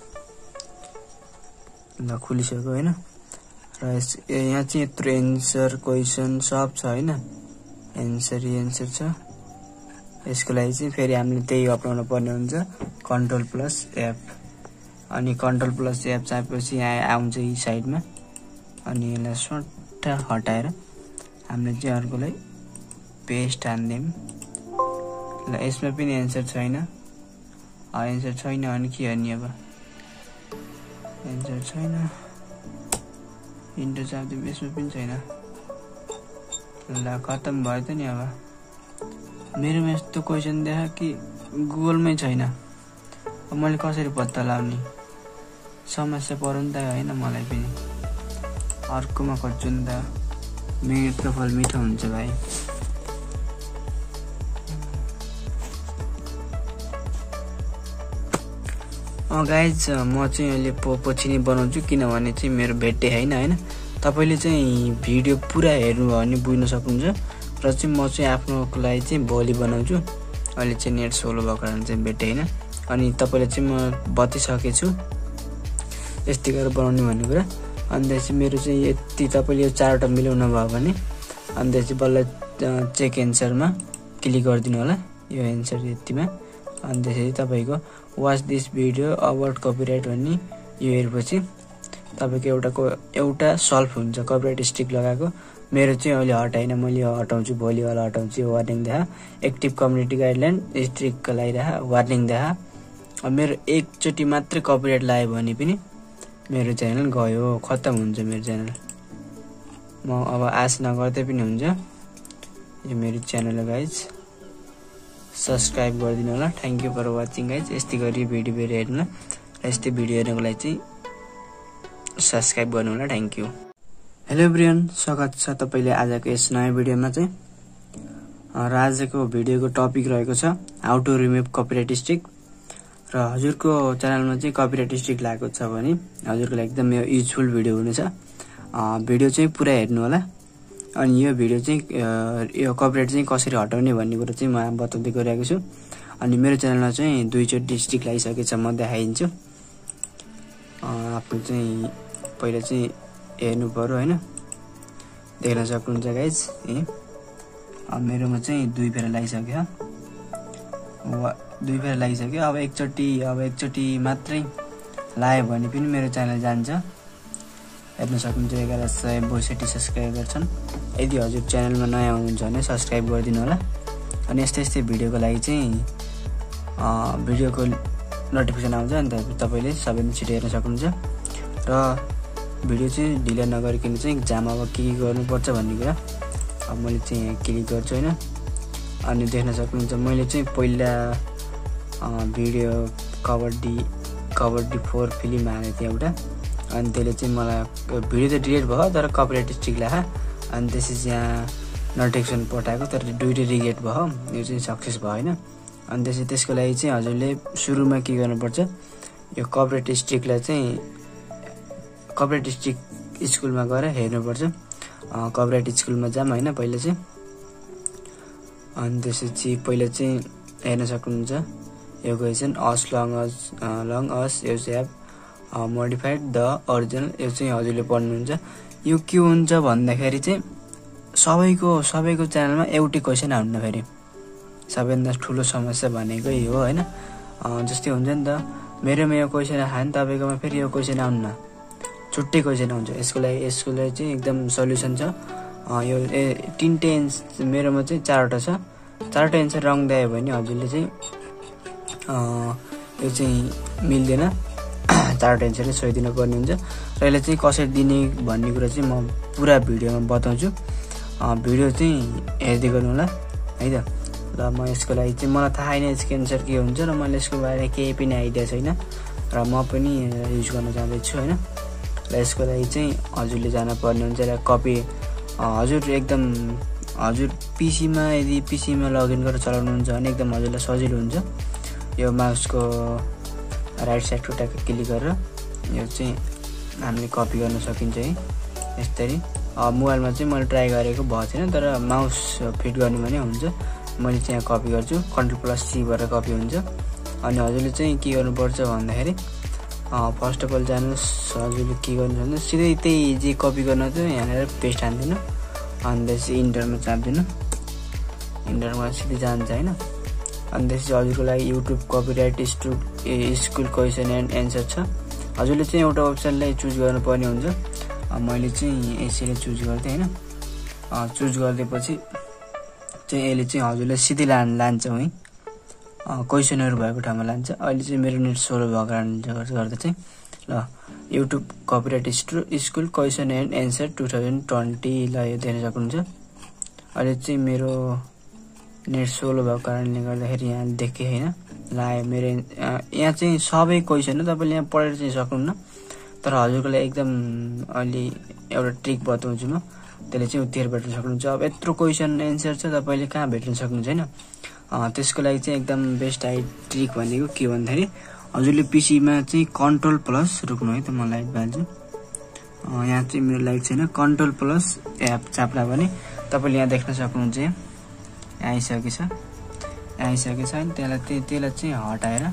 ल खुलिसक्यो होइन। र यहाँ चाहिँ यत्रो एन्सर क्वेसन सब छ होइन, एन्सर छ। यसको लागि चाहिँ फेरि हामीले त्यही अपनाउनु पर्ने हुन्छ, Ctrl+F। अनि Ctrl+F चाहेपछि यहाँ आउँछ यी साइडमा। अनि यसलाई सट्टा हटाएर हामीले चाहिँ अर्कोलाई पेस्ट हान्दिउँ ल। यसमा पनि एन्सर छैन, एन्सर छैन अनि के गर्ने अब, एन्सर छैन। इन्टर चाप्दिउँ, यसमा पनि छैन। ल खत्तम भयो त नि। अब मेरोमा यस्तो क्वेसन देखा कि गुगलमै छैन, अब मैले कसरी पत्ता लगाउने, समस्या पर्यो नि त होइन मलाई पनि। अर्कोमा खोज्छु नि त, मिठो फल मिठो हुन्छ भाइ। गाइज म चाहिँ अहिले पछि नै बनाउँछु, किनभने चाहिँ मेरो भेटे होइन। तपाईँले चाहिँ भिडियो पुरा हेर्नुभयो भने बुझ्न सक्नुहुन्छ। र चाहिँ म चाहिँ आफ्नोको लागि चाहिँ भोलि बनाउँछु, अहिले चाहिँ नेट स्लो भएको कारण चाहिँ भेटे होइन। अनि तपाईँले चाहिँ म बताइसकेको छु यस्तै गरेर बनाउने भन्ने कुरा। अनि त्यसपछि मेरो चाहिँ यति तपाईँले यो 4वटा मिलाउनु भयो भने अनि त्यसपछि बल्ल चेक एन्सरमा क्लिक गरिदिनु होला, यो एन्सर यतिमा। अनि त्यसपछि तपाईँको watch this video about copyright भन्ने यो हेरेपछि तपाईँको एउटा सल्भ हुन्छ, कपिराइट स्ट्रिक लगाएको। मेरो चाहिँ अहिले हटाइन, मैले हटाउँछु, भोलिवाला हटाउँछु। यो वार्निङ देखा, एक्टिभ कम्युनिटी गाइडलाइन स्ट्रिकको लागिरह वार्निङ देखा। अब मेरो एकचोटि मात्रै कपिराइट लाग्यो भने पनि मेरो च्यानल गयो, खत्तम हुन्छ मेरो च्यानल। म अब आश नगर्दै पनि हुन्छ। यो मेरो च्यानल हो गाइज, सब्सक्राइब गरिदिनु होला। Thank you for watching guys. यस्तै गरी भिडियो हेर्नु र यस्तै भिडियो हेर्नको लागि चाहिँ सब्सक्राइब गर्नु होला। Thank you. हेलो एभ्रिवान, स्वागत छ तपाईँले आजको यस नयाँ भिडियोमा चाहिँ। र आजको भिडियोको टपिक रहेको छ how to remove copyright strike. र हजुरको च्यानलमा चाहिँ कपिराइट स्ट्रिक लागेको छ भने हजुरको लागि एकदम युजफुल भिडियो हुनेछ। भिडियो चाहिँ पुरा हेर्नु होला। अनि यो भिडियो चाहिँ यो कपिराइट चाहिँ कसरी हटाउने भन्ने कुरा चाहिँ म बताउँदै गइरहेको छु। अनि मेरो च्यानलमा चाहिँ 2 चोटि स्ट्रिक लागिसकेको छ, म देखाइदिन्छु। आफ्नो चाहिँ पहिला चाहिँ हेर्नु पर्यो होइन, देख्न सक्नुहुन्छ गाइज। मेरोमा चाहिँ 2 फेर लागिसक्यो। 2 फेर लागिसक्यो। अब एकचोटि मात्रै लायो भने पनि मेरो च्यानल जान्छ। हेर्न सक्नुहुन्छ 1162 सब्स्क्राइबर छन्। यदि हजुर च्यानलमा नयाँ हुनुहुन्छ भने सब्स्क्राइब गरिदिनु होला। अनि यस्तै भिडियोको लागि चाहिँ भिडियोको नोटिफिकेसन आउँछ, अनि तपाईले सबैले छिटो हेर्न सक्नुहुन्छ। र भिडियो चाहिँ ढिला नगरिकन चाहिँ एक्जाम अब के गर्नुपर्छ भन्ने कुरा अब मैले चाहिँ क्लिक गर्छु हैन। अनि देख्न सक्नुहुन्छ मैले चाहिँ पहिला भिडियो कबड्डी 4 फिल्म हालेको थिएँ एउटा। अनि त्यसले चाहिँ मलाई भिडियो त डिलिट भयो तर कपिराइट स्ट्राइक लाग्यो। अनि त्यसपछि यहाँ नोटिफिकेसन पठाएको तर दुईटै रिजेक्ट भयो। यो चाहिँ सक्सेस भयो हैन। अनि त्यसको लागि चाहिँ हजुरले सुरुमा के गर्नुपर्छ, यो कपिराइट स्ट्राइकलाई चाहिँ कपिराइट स्ट्राइक स्कुलमा गएर हेर्नुपर्छ। कपिराइट स्कुलमा जाम हैन पहिला चाहिँ। अनि त्यसपछि पहिला चाहिँ हेर्न सक्नुहुन्छ यो question as long as you have modified the original। यो चाहिँ हजुरले पढ्नुहुन्छ। यो के हुन्छ भन्दाखेरि चाहिँ सबैको च्यानलमा एउटै क्वेसन आउन्न। फेरि सबैभन्दा ठुलो समस्या भनेको यो हैन। जस्तै हुन्छ नि त मेरोमा यो क्वेसन आयो नि तपाईकोमा फेरि यो क्वेसन आउन्न, छुट्टै क्वेसन आउँछ। यसको लागि चाहिँ एकदम सल्युसन छ। यो 3टे मेरोमा चाहिँ 4वटा छ। 4वटा एन्सर रङ दियो भने हजुरले चाहिँ यो चाहिँ मिल्दैन। 4वटा एन्सर सही दिनु पर्ने हुन्छ। र यसले चाहिँ कसरी दिने भन्ने कुरा चाहिँ म पुरा भिडियोमा बताउँछु। भिडियो चाहिँ हेर्दै गर्नु होला है त। र म यसको लागि चाहिँ मलाई थाहा छैन यसको एन्सर के हुन्छ र मैले यसको बारेमा केही पनि आइडिया छैन र म पनि युज गर्न जाँदैछु हैन। र यसको लागि चाहिँ हजुरले जान पर्ने हुन्छ र कपी हजुर यदि पीसीमा लगइन गरेर चलाउनुहुन्छ भने एकदम हजुरलाई सजिलो हुन्छ। यो माउसको राइट साइडको ट्याग क्लिक गरेर यो चाहिँ हामीले कपी गर्न सकिन्छ है यसरी। मोबाइलमा चाहिँ मैले ट्राई गरेको भएको छैन तर माउस फिट गर्ने भने हुन्छ। मैले चाहिँ यहाँ कपी गर्छु, Ctrl+C गरेर कपी हुन्छ। अनि हजुरले चाहिँ के गर्नुपर्छ भन्दाखेरि फर्स्ट अफ अल जानुहोस्, हजुरले के गर्नुहुन्छ भने सिधै त्यही जे कपी गर्न चाहिँ यहाँनिर पेस्ट हान्दिनु। अनि त्यसपछि इन्टरमा चाप्दिनु, इन्टरमा सिधै जान्छ हैन। अनि त्यसपछि हजुरको लागि YouTube copyright school question and answer छ। हजुरले चाहिँ एउटा अप्सनलाई चुज गर्नुपर्ने हुन्छ। मैले चाहिँ यसैले चुज गर्दै हैन। चुज गरिदिएपछि चाहिँ यसले चाहिँ हजुरलाई सिधै लान्छ है, क्वेसनहरु भएको ठाउँमा लान्छ। अहिले चाहिँ मेरो नेट स्लो भएको कारणले गर्दा चाहिँ ल YouTube copyright school question and answer 2020 ल यो देख्न सक्नुहुन्छ। अहिले चाहिँ मेरो नेट स्लो भएको कारणले गर्दाखेरि यहाँ देखे हैन लायो मेरो यहाँ चाहिँ सबै क्वेसन हो। तपाईले यहाँ पढेर चाहिँ सक्नुहुन्न तर हजुरको लागि एकदम अलि एउटा ट्रिक बताउँछु म, त्यसले चाहिँ उत्तर भेट्न सक्नुहुन्छ। अब यत्रो क्वेसन एन्सर छ तपाईले कहाँ भेट्न सक्नुहुन्छ हैन। त्यसको लागि चाहिँ एकदम बेस्ट ट्रिक भनेको के भन्दाखेरि हजुरले पीसीमा चाहिँ Ctrl+ रोक्नु है त, म लाइट बाल्छु। यहाँ चाहिँ मेरो लाइट छैन, Ctrl+ एप चाप्ला भने तपाईले यहाँ देख्न सक्नुहुन्छ। आइसकेछ अनि त्यसलाई चाहिँ हटाएर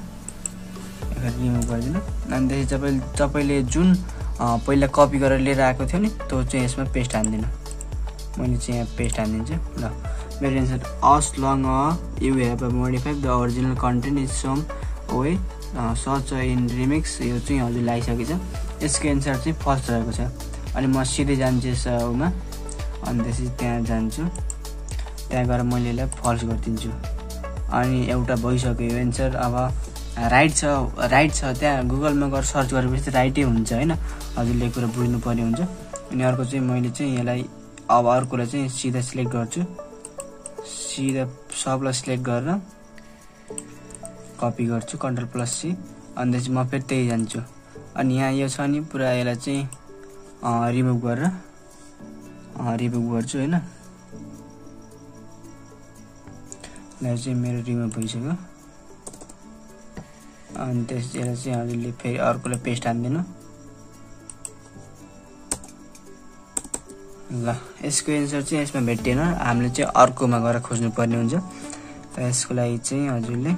रिमुभ गरिदिनु। अनि त्यसपछि तपाईले जुन पहिला कपी गरेर लिएर आएको थियो नि त्यो चाहिँ यसमा पेस्ट हान्दिनु। मैले चाहिँ यहाँ पेस्ट हान्दिन्छु। ल मेरो answer as long as you have modified the original content is some way such in remix। यो चाहिँ हजुरले आइसकेछ। यसको एन्सर चाहिँ फर्स्ट रहेको छ। अनि म सिधै जान्छु यसमा, अनि त्यसपछि त्यहाँ जान्छु, त्यहाँ गएर मैले यसलाई फल्स गरिदिन्छु। अनि एउटा भइसक्यो यो एन्सर। अब राइट छ त्यहाँ गुगलमा गएर सर्च गरेपछि राइटै हुन्छ हैन। हजुरले कुरा बुझ्नु पर्ने हुन्छ। अनि अर्को चाहिँ मैले चाहिँ यसलाई अब अर्कोलाई चाहिँ सिधा सिलेक्ट गर्छु, सिधा सबलाई सिलेक्ट गरेर कपी गर्छु Ctrl+C। अनि त्यसपछि म फेरि त्यही जान्छु। अनि यहाँ यो छ नि पुरा यसलाई चाहिँ रिमुभ गर्छु हैन। यो चाहिँ मेरो रिमुभ भइसक्यो। अनि त्यसपछि यसलाई चाहिँ हजुरले फेरि अर्कोलाई पेस्ट हान्दिनु। ल यसको एन्सर चाहिँ यसमा भेटिएन, हामीले चाहिँ अर्कोमा गएर खोज्नु पर्ने हुन्छ। त यसको लागि चाहिँ हजुरले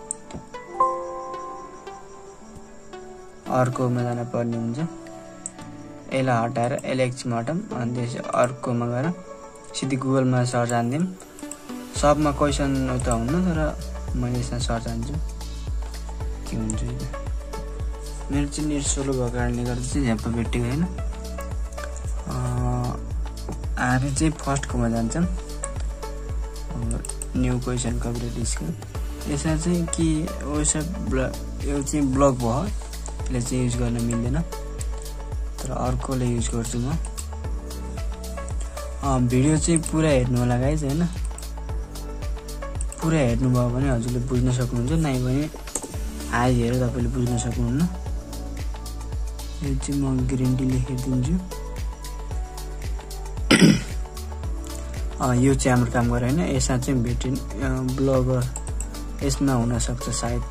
अर्कोमा जान पर्ने हुन्छ। यसलाई हटाएर यसलाई एकछिन हटाऊँ। अनि त्यसपछि अर्कोमा गएर सिधै गुगलमा सर्च हान्दिउँ। सबमा क्वेसन त हुन्न तर मैले यसमा सर्च हान्छु के हुन्छ यो। मेरो चाहिँ नेट स्लो भएको कारणले गर्दा चाहिँ झ्याप्प भेटेको होइन। हामी चाहिँ फर्स्टकोमा जान्छौँ, न्यू क्वेसन कपिराइट स्किम। यसमा चाहिँ के यो चाहिँ ब्लक भयो, यसले चाहिँ युज गर्न मिल्दैन, तर अर्कोले युज गर्छु म। भिडियो चाहिँ पुरा हेर्नु होला गाइज होइन, पुरा हेर्नुभयो भने हजुरले बुझ्न सक्नुहुन्छ, नै भने आइ हेरेर तपाईँले बुझ्न सक्नुहुन्न। यो चाहिँ म ग्रिन टी लेखिदिन्छु। यो चाहिँ हाम्रो काम गरेन, यसमा चाहिँ भेटिन ब्लगर यसमा हुनसक्छ सायद।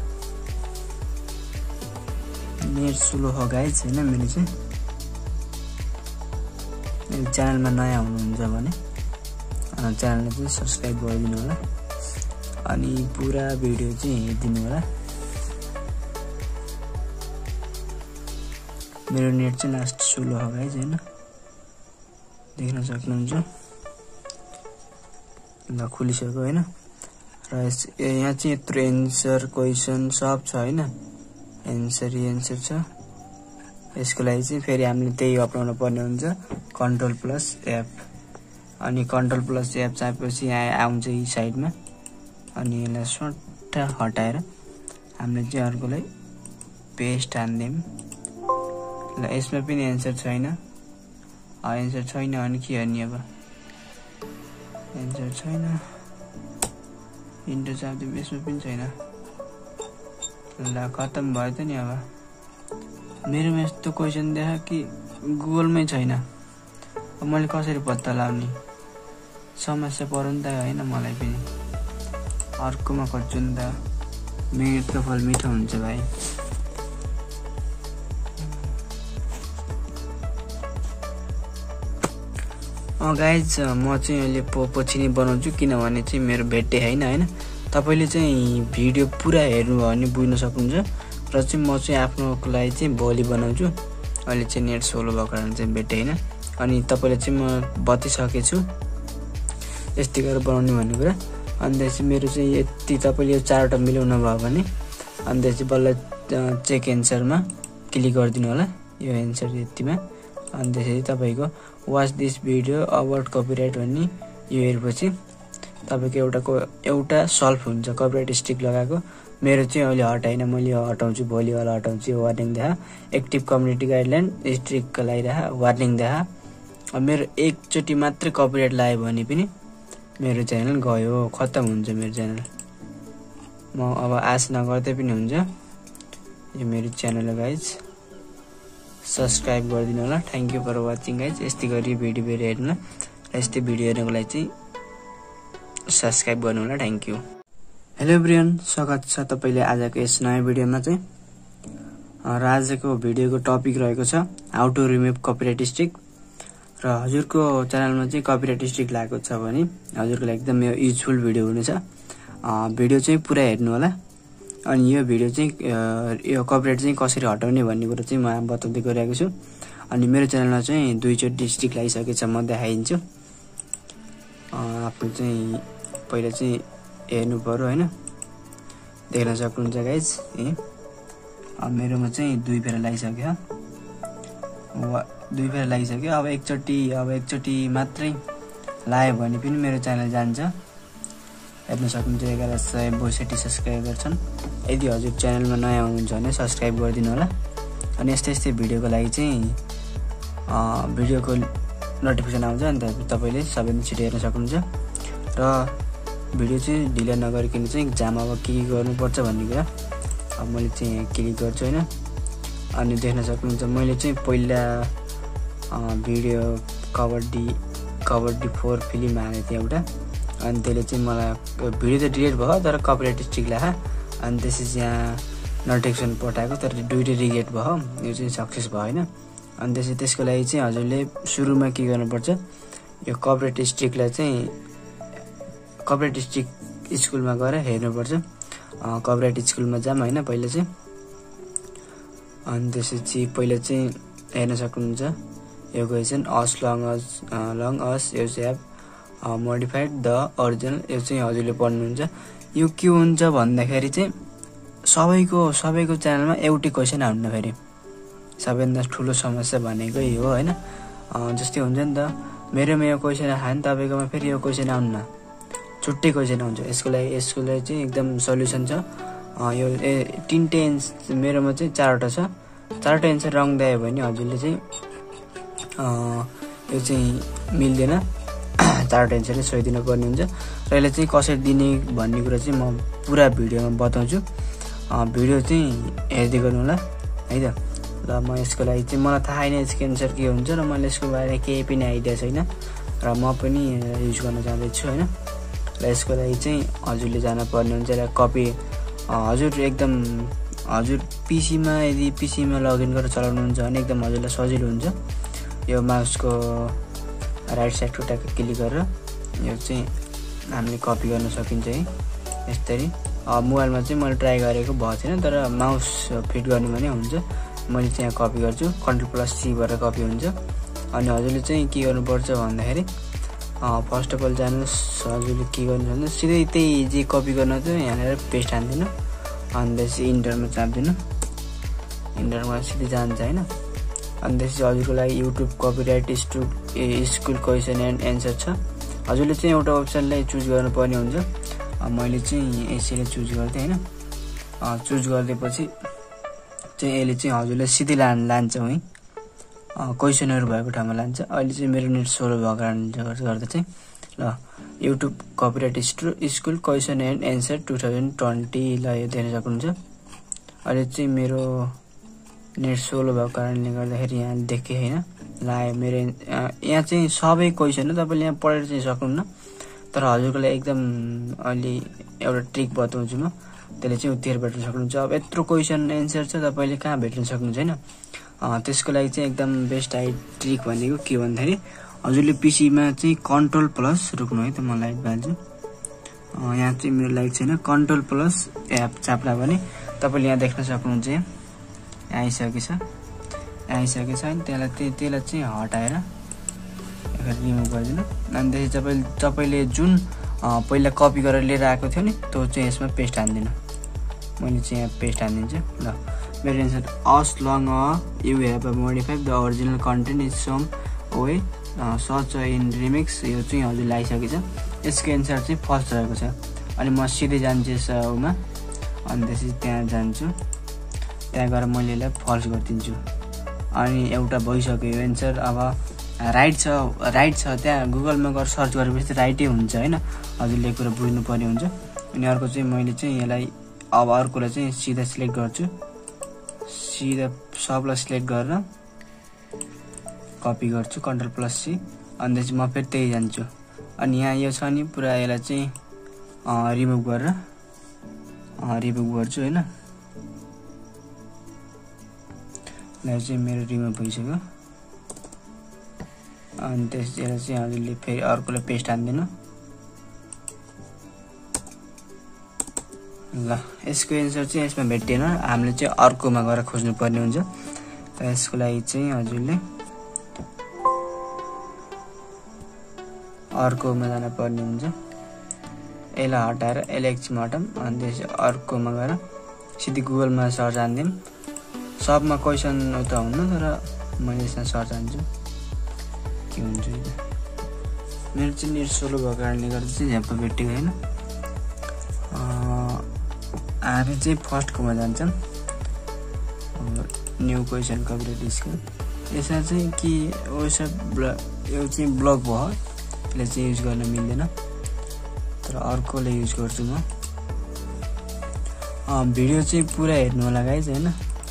नेट स्लो हो गाइज होइन मेरो चाहिँ। च्यानलमा नयाँ हुनुहुन्छ भने च्यानललाई चाहिँ सब्सक्राइब गरिदिनु होला, अनि पुरा भिडियो चाहिँ हेरिदिनु होला। मेरो नेट चाहिँ लास्ट स्लो हो गाइज होइन, देख्न सक्नुहुन्छ। ल खुलिसक्यो होइन, र यहाँ चाहिँ यत्रो एन्सर क्वेसन सब छ होइन, एन्सर छ। यसको लागि चाहिँ फेरि हामीले त्यही अपनाउनु पर्ने हुन्छ, Ctrl+F। अनि Ctrl+F चाहेपछि यहाँ आउँछ यी साइडमा, अनि यसलाई सट्टा हटाएर हामीले चाहिँ अर्कोलाई पेस्ट हान्दियौँ। ल यसमा पनि एन्सर छैन, एन्सर छैन अनि के गर्ने अब, एन्सर छैन। इन्टर चाप्दियौँ, यसमा पनि छैन। ल खत्तम भयो त नि। अब मेरोमा यस्तो क्वेसन देखा कि गुगलमै छैन, अब मैले कसरी पत्ता लगाउने, समस्या पर्यो नि त होइन मलाई पनि। अर्कोमा खोज्छु नि त, मेहनतको फल मिठो हुन्छ भाइ। गाइज म चाहिँ अहिले पछि नै बनाउँछु, किनभने चाहिँ मेरो भेटे होइन। तपाईँले चाहिँ भिडियो पुरा हेर्नुभयो भने बुझ्न सक्नुहुन्छ, र चाहिँ म चाहिँ आफ्नोको लागि चाहिँ भोलि बनाउँछु। अहिले चाहिँ नेट स्लो भएको कारण चाहिँ भेटे होइन। अनि तपाईँले चाहिँ म बताइसकेको छु यस्तै गरेर बनाउने भन्ने कुरा। अनि त्यसपछि मेरो चाहिँ यति तपाईँले यो 4वटा मिलाउनु भयो भने अनि त्यसपछि बल्ल चेक एन्सरमा क्लिक गरिदिनु होला, यो एन्सर यतिमा। अनि त्यसपछि तपाईँको watch this video about copyright भन्ने यो हेरेपछि तपाईँको एउटा सल्भ हुन्छ, कपिराइट स्ट्रिक लगाएको। मेरो चाहिँ अहिले हटाइन, मैले हटाउँछु, भोलिवाला हटाउँछु। यो वार्निङ देखा, एक्टिभ कम्युनिटी गाइडलाइन स्ट्रिकको लागिरह वार्निङ देखा। अब मेरो एकचोटि मात्रै कपिराइट लाग्यो भने पनि मेरो च्यानल गयो, खत्तम हुन्छ मेरो च्यानल। म अब आश नगर्दै पनि हुन्छ। यो मेरो च्यानल हो गाइज, सब्सक्राइब गरिदिनु होला। Thank you for watching guys. यस्तै गरी भिडियो हेर्नु, यस्तै भिडियो हेर्नको लागि चाहिँ सब्सक्राइब गर्नु होला। Thank you. हेलो एभ्रिवान, स्वागत छ तपाईँले आजको यस नयाँ भिडियोमा चाहिँ। र आजको भिडियोको टपिक रहेको छ how to remove copyright strike. र हजुरको च्यानलमा चाहिँ कपिराइट स्ट्रिक लागेको छ भने हजुरको लागि एकदम युजफुल भिडियो हुनेछ। भिडियो चाहिँ पुरा हेर्नु होला। अनि यो भिडियो चाहिँ यो कपिराइट चाहिँ कसरी हटाउने भन्ने कुरा चाहिँ म बताउँदै गइरहेको छु। अनि मेरो च्यानलमा चाहिँ 2 चोटि स्ट्रिक लागिसकेको छ, म देखाइदिन्छु। आफ्नो चाहिँ पहिला चाहिँ हेर्नु पर्यो होइन, देख्न सक्नुहुन्छ गाइज। मेरोमा चाहिँ 2 फेर लागिसक्यो, 2 फेर लागिसक्यो। अब एकचोटि मात्रै लाग्यो भने पनि मेरो च्यानल जान्छ। हेर्न सक्नुहुन्छ 1162 सब्सक्राइबर छन्। यदि हजुर च्यानलमा नयाँ हुनुहुन्छ भने सब्सक्राइब गरिदिनु होला। अनि यस्तै भिडियोको लागि चाहिँ भिडियोको नोटिफिकेसन आउँछ, अनि तपाईँले सबैले छिटो हेर्न सक्नुहुन्छ। र भिडियो चाहिँ ढिला नगरिकन चाहिँ इक्जाम अब के गर्नुपर्छ भन्ने कुरा अब मैले चाहिँ क्लिक गर्छु होइन। अनि देख्न सक्नुहुन्छ मैले चाहिँ पहिला भिडियो कबड्डी 4 फिल्म हालेको थिएँ एउटा। अनि त्यसले चाहिँ मलाई भिडियो त डिलिट भयो, तर कपिराइट स्ट्रिक लाग्यो। अनि त्यसपछि यहाँ नोटिफिकेसन पठाएको, तर 2टै रिजेक्ट भयो। यो चाहिँ सक्सेस भयो होइन। अनि त्यसको लागि चाहिँ हजुरले सुरुमा के गर्नुपर्छ, यो कपिराइट स्ट्रिकलाई चाहिँ कपिराइट स्ट्रिक स्कुलमा गएर हेर्नुपर्छ। कपिराइट स्कुलमा जाम होइन पहिला चाहिँ। अनि त्यसपछि पहिला चाहिँ हेर्न सक्नुहुन्छ यो question as long as use have modified the original. यो चाहिँ हजुरले पढ्नुहुन्छ। यो के हुन्छ भन्दाखेरि चाहिँ सबैको च्यानलमा एउटै क्वेसन आउनु फेरि सबैभन्दा ठुलो समस्या भनेको यो हैन। जस्तै हुन्छ नि त मेरोमा यो क्वेसन आयो नि तपाईकोमा फेरि यो क्वेसन आउन्न छुट्टै क्वेसन आउँछ। यसको लागि चाहिँ एकदम सल्युसन छ। यो तीनटै मेरोमा चाहिँ 4वटा छ। 4वटा एन्सर रङ दियो भने हजुरले चाहिँ यो चाहिँ मिल्दैन। 4वटा एन्सर नै सही दिनु पर्ने हुन्छ। र यसले चाहिँ कसरी दिने भन्ने कुरा चाहिँ म पुरा भिडियोमा बताउँछु। भिडियो चाहिँ हेर्दै गर्नु होला है त। ल म यसको लागि चाहिँ मलाई थाहा छैन यसको एन्सर के हुन्छ र मैले यसको बारेमा केही पनि आइडिया छैन र म पनि युज गर्न जाँदैछु हैन। र यसको लागि चाहिँ हजुरले जान पर्ने हुन्छ र कपी हजुर पीसीमा यदि पीसीमा लगइन गरेर चलाउनुहुन्छ भने एकदम हजुरलाई सजिलो हुन्छ। यो माउसको राइट साइडको ट्याग क्लिक गरेर यो चाहिँ हामीले कपी गर्न सकिन्छ है यसरी। मोबाइलमा चाहिँ मैले ट्राई गरेको भएको छैन तर माउस फिट गर्ने भने हुन्छ। मैले चाहिँ यहाँ कपी गर्छु Ctrl+C गरेर कपी हुन्छ। अनि हजुरले चाहिँ के गर्नुपर्छ भन्दाखेरि फर्स्ट अफ अल जानुहोस्। हजुरले के गर्नु भन्दा सिधै त्यही जे कपी गर्न चाहिँ यहाँनिर पेस्ट हान्दिनु अनि त्यसपछि इन्टरमा चाप्दिनु। इन्टरमा सिधै जान्छ हैन। अनि त्यसपछि हजुरको लागि YouTube copyright school question and answer छ। हजुरले चाहिँ एउटा अप्सनलाई चुज गर्नुपर्ने हुन्छ। मैले चाहिँ यसैले चुज गर्दै हैन। चुज गरिदिएपछि चाहिँ यसले चाहिँ हजुरले सिधै लान्छ है क्वेसनहरु भएको ठाउँमा लान्छ। अहिले चाहिँ मेरो नेट स्लो भएको कारणले गर्दा चाहिँ ल YouTube copyright school question and answer 2020 ल यो देख्न सक्नुहुन्छ। अहिले चाहिँ मेरो नेट स्लो भएको कारणले गर्दाखेरि यहाँ देखे हैन लाए मेरो यहाँ चाहिँ सबै क्वेसन हो। तपाईले यहाँ पढेर चाहिँ सक्नुहुन्न तर हजुरको लागि एकदम अलि एउटा ट्रिक बताउँछु म। त्यसले चाहिँ उत्तिर भेट्न सक्नुहुन्छ। अब यत्रो क्वेसन एन्सर छ तपाईले कहाँ भेट्न सक्नुहुन्छ हैन। त्यसको लागि चाहिँ एकदम बेस्ट ट्रिक भनेको के भन्दाखेरि हजुरले पीसीमा चाहिँ Ctrl+ रोक्नु है त म लाइट बाल्छु। यहाँ चाहिँ मेरो लाइट छैन Ctrl+ एप चाप्ला भने तपाईले यहाँ देख्न सक्नुहुन्छ। यहाँ आइसकेछ अनि त्यसलाई चाहिँ हटाएर रिमुभ गरिदिनु। अनि त्यसपछि तपाईले जुन पहिला कपी गरेर लिएर आएको थियो नि त्यो चाहिँ यसमा पेस्ट हान्दिनु। मैले चाहिँ यहाँ पेस्ट हान्दिन्छु। ल मेरो answer as long you have modified the original content is some way such in remix यो चाहिँ हजुरले आइसकेछ। यसको एन्सर चाहिँ फर्स्ट रहेको छ। अनि म सिधै जान्छु यसमा अनि त्यसपछि त्यहाँ जान्छु। त्यहाँ गएर मैले यसलाई फल्स गरिदिन्छु अनि एउटा भइसक्यो यो एन्सर। अब राइट छ त्यहाँ गुगलमा गएर सर्च गरेपछि राइटै हुन्छ हैन। हजुरले कुरा बुझ्नु पर्ने हुन्छ। अनि अर्को चाहिँ मैले चाहिँ यसलाई अब अर्कोलाई चाहिँ सिधा सिलेक्ट गर्छु। सिधा सबलाई सिलेक्ट गरेर कपी गर्छु Ctrl+C अनि त्यसपछि म फेरि त्यही जान्छु। अनि यहाँ यो छ नि पुरा यसलाई चाहिँ रिमुभ गर्छु हैन। यो चाहिँ मेरो रिमुभ भइसक्यो। अनि त्यसपछि यसलाई चाहिँ हजुरले फेरि अर्कोलाई पेस्ट हान्दिनु। ल यसको एन्सर चाहिँ यसमा भेटिएन। हामीले चाहिँ अर्कोमा गएर खोज्नु पर्ने हुन्छ। त यसको लागि चाहिँ हजुरले अर्कोमा जान पर्ने हुन्छ। यसलाई हटाएर यसलाई एकछिन हटाऊँ अनि त्यसपछि अर्कोमा गएर सिधै गुगलमा सर्च हान्दिउँ। सबमा क्वेसन त हुन्न तर मैले यसमा सर्च हान्छु के हुन्छ। मेरो चाहिँ नेट स्लो भएको कारणले गर्दा चाहिँ झ्याप्प भेटेको हैन। हामी चाहिँ फर्स्टकोमा जान्छौँ न्यू क्वेसन कपिराइट स्कुल। यसमा चाहिँ के यो चाहिँ ब्लक भयो यसले चाहिँ युज गर्न मिल्दैन तर अर्कोले युज गर्छु म। भिडियो चाहिँ पुरा हेर्नु होला गाइज हैन।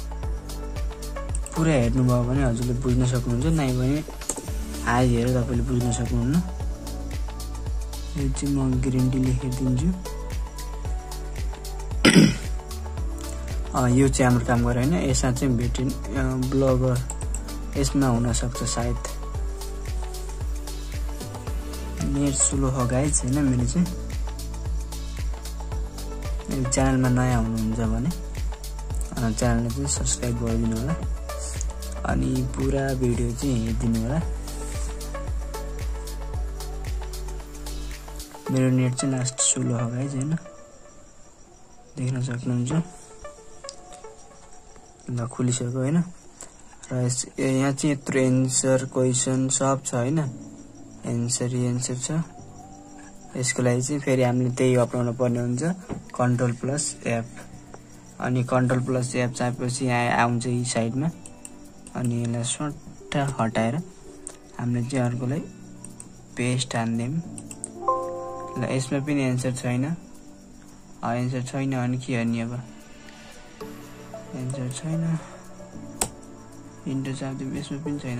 पुरा हेर्नुभयो भने हजुरले बुझ्न सक्नुहुन्छ नै भने आज हेरेर तपाईले बुझ्न सक्नुहुन्न। यो चाहिँ म ग्रिन टी लेखिदिन्छु। यो चाहिँ हाम्रो काम गरे हैन। यसमा चाहिँ भेटिन ब्लगर यसमा हुन सक्छ सायद। नेट स्लो हो गाइज हैन। मेरो चाहिँ च्यानलमा नयाँ हुनुहुन्छ भने च्यानललाई चाहिँ सब्स्क्राइब गरिदिनु होला अनि पुरा भिडियो चाहिँ हेरिदिनु होला। मेरो नेट चाहिँ लास्ट स्लो हो गाइज हैन। देख्न सक्नुहुन्छ। ल खुलिसक्यो हैन। र यहाँ चाहिँ यत्रो एन्सर क्वेशन सब छ हैन। एन्सर छ। यसको लागि चाहिँ फेरि हामीले त्यही अपनाउनु पर्ने हुन्छ Ctrl+F। अनि Ctrl+F चाहेपछि यहाँ आउँछ यी साइडमा। अनि यसलाई सट्ट हटाएर हामीले चाहिँ अर्कोलाई पेस्ट हान्दियौं। ल यसमा पनि एन्सर छैन। एन्सर छैन अनि के गर्ने अब? एन्सर छैन। इन्टर चाप्दियौं यसमा पनि छैन।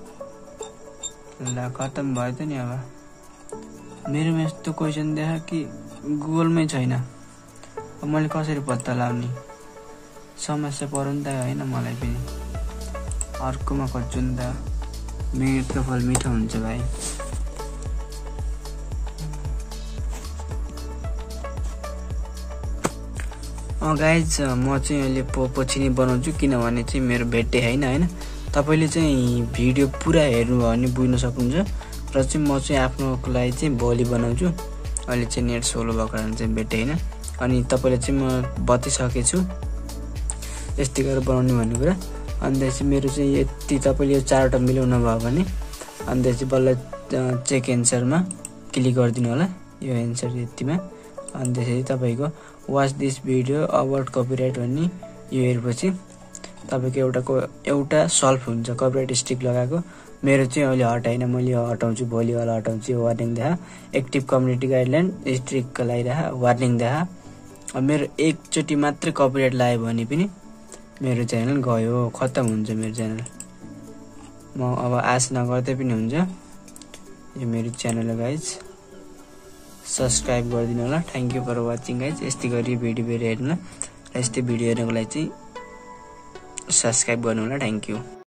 ल खत्तम भयो त नि। अब मेरोमा यस्तो क्वेशन देखा कि गुगलमै छैन। अब मैले कसरी पत्ता लगाउने? समस्या पर्यो नि त हैन मलाई पनि। अर्कोमा खोज्छु नि त। मिठो फल मिठो हुन्छ भाइ। गाइज म चाहिँ अहिले पछि नै बनाउँछु किनभने चाहिँ मेरो भेट्टे हैन। तपाईले चाहिँ भिडियो पुरा हेर्नु भयो भने बुझ्न सक्नुहुन्छ। र चाहिँ म चाहिँ आफ्नोको लागि चाहिँ भोलि बनाउँछु। अहिले चाहिँ नेट स्लो भएको कारण चाहिँ भेट्टे हैन। अनि तपाईले चाहिँ म बताइसकेछु यस्तै गरेर बनाउने भन्ने कुरा। अनि त्यसपछि मेरो चाहिँ यति तपाईले यो चारवटा मिलाउनु भयो भने अनि त्यसपछि बल्ल चेक एन्सरमा क्लिक गरिदिनु होला। यो एन्सर यतिमा। अनि त्यसपछि तपाईको watch this video about copyright भन्ने यो हेरेपछि तपाईको एउटा सल्भ हुन्छ कपिराइट स्ट्रिक लगाएको। मेरो चाहिँ अहिले हटाइन, मैले हटाउँछु भोलि वाला हटाउँछु। यो वार्निङ देखा एक्टिभ कम्युनिटी गाइडलाइन स्ट्रिकको लागि वार्निङ देखा। अब मेरो एकचोटि मात्र कपिराइट लाग्यो भने पनि मेरो च्यानल गयो, खत्तम हुन्छ मेरो च्यानल। म अब आश नगर्दै पनि हुन्छ। यो मेरो च्यानल हो गाइज। सब्स्क्राइब गरिदिनु होला। Thank you for watching guys. यस्तै गरी भिडियो हेर्नु र यस्तै भिडियो हेर्नको लागि चाहिँ सब्स्क्राइब गर्नु होला। Thank you.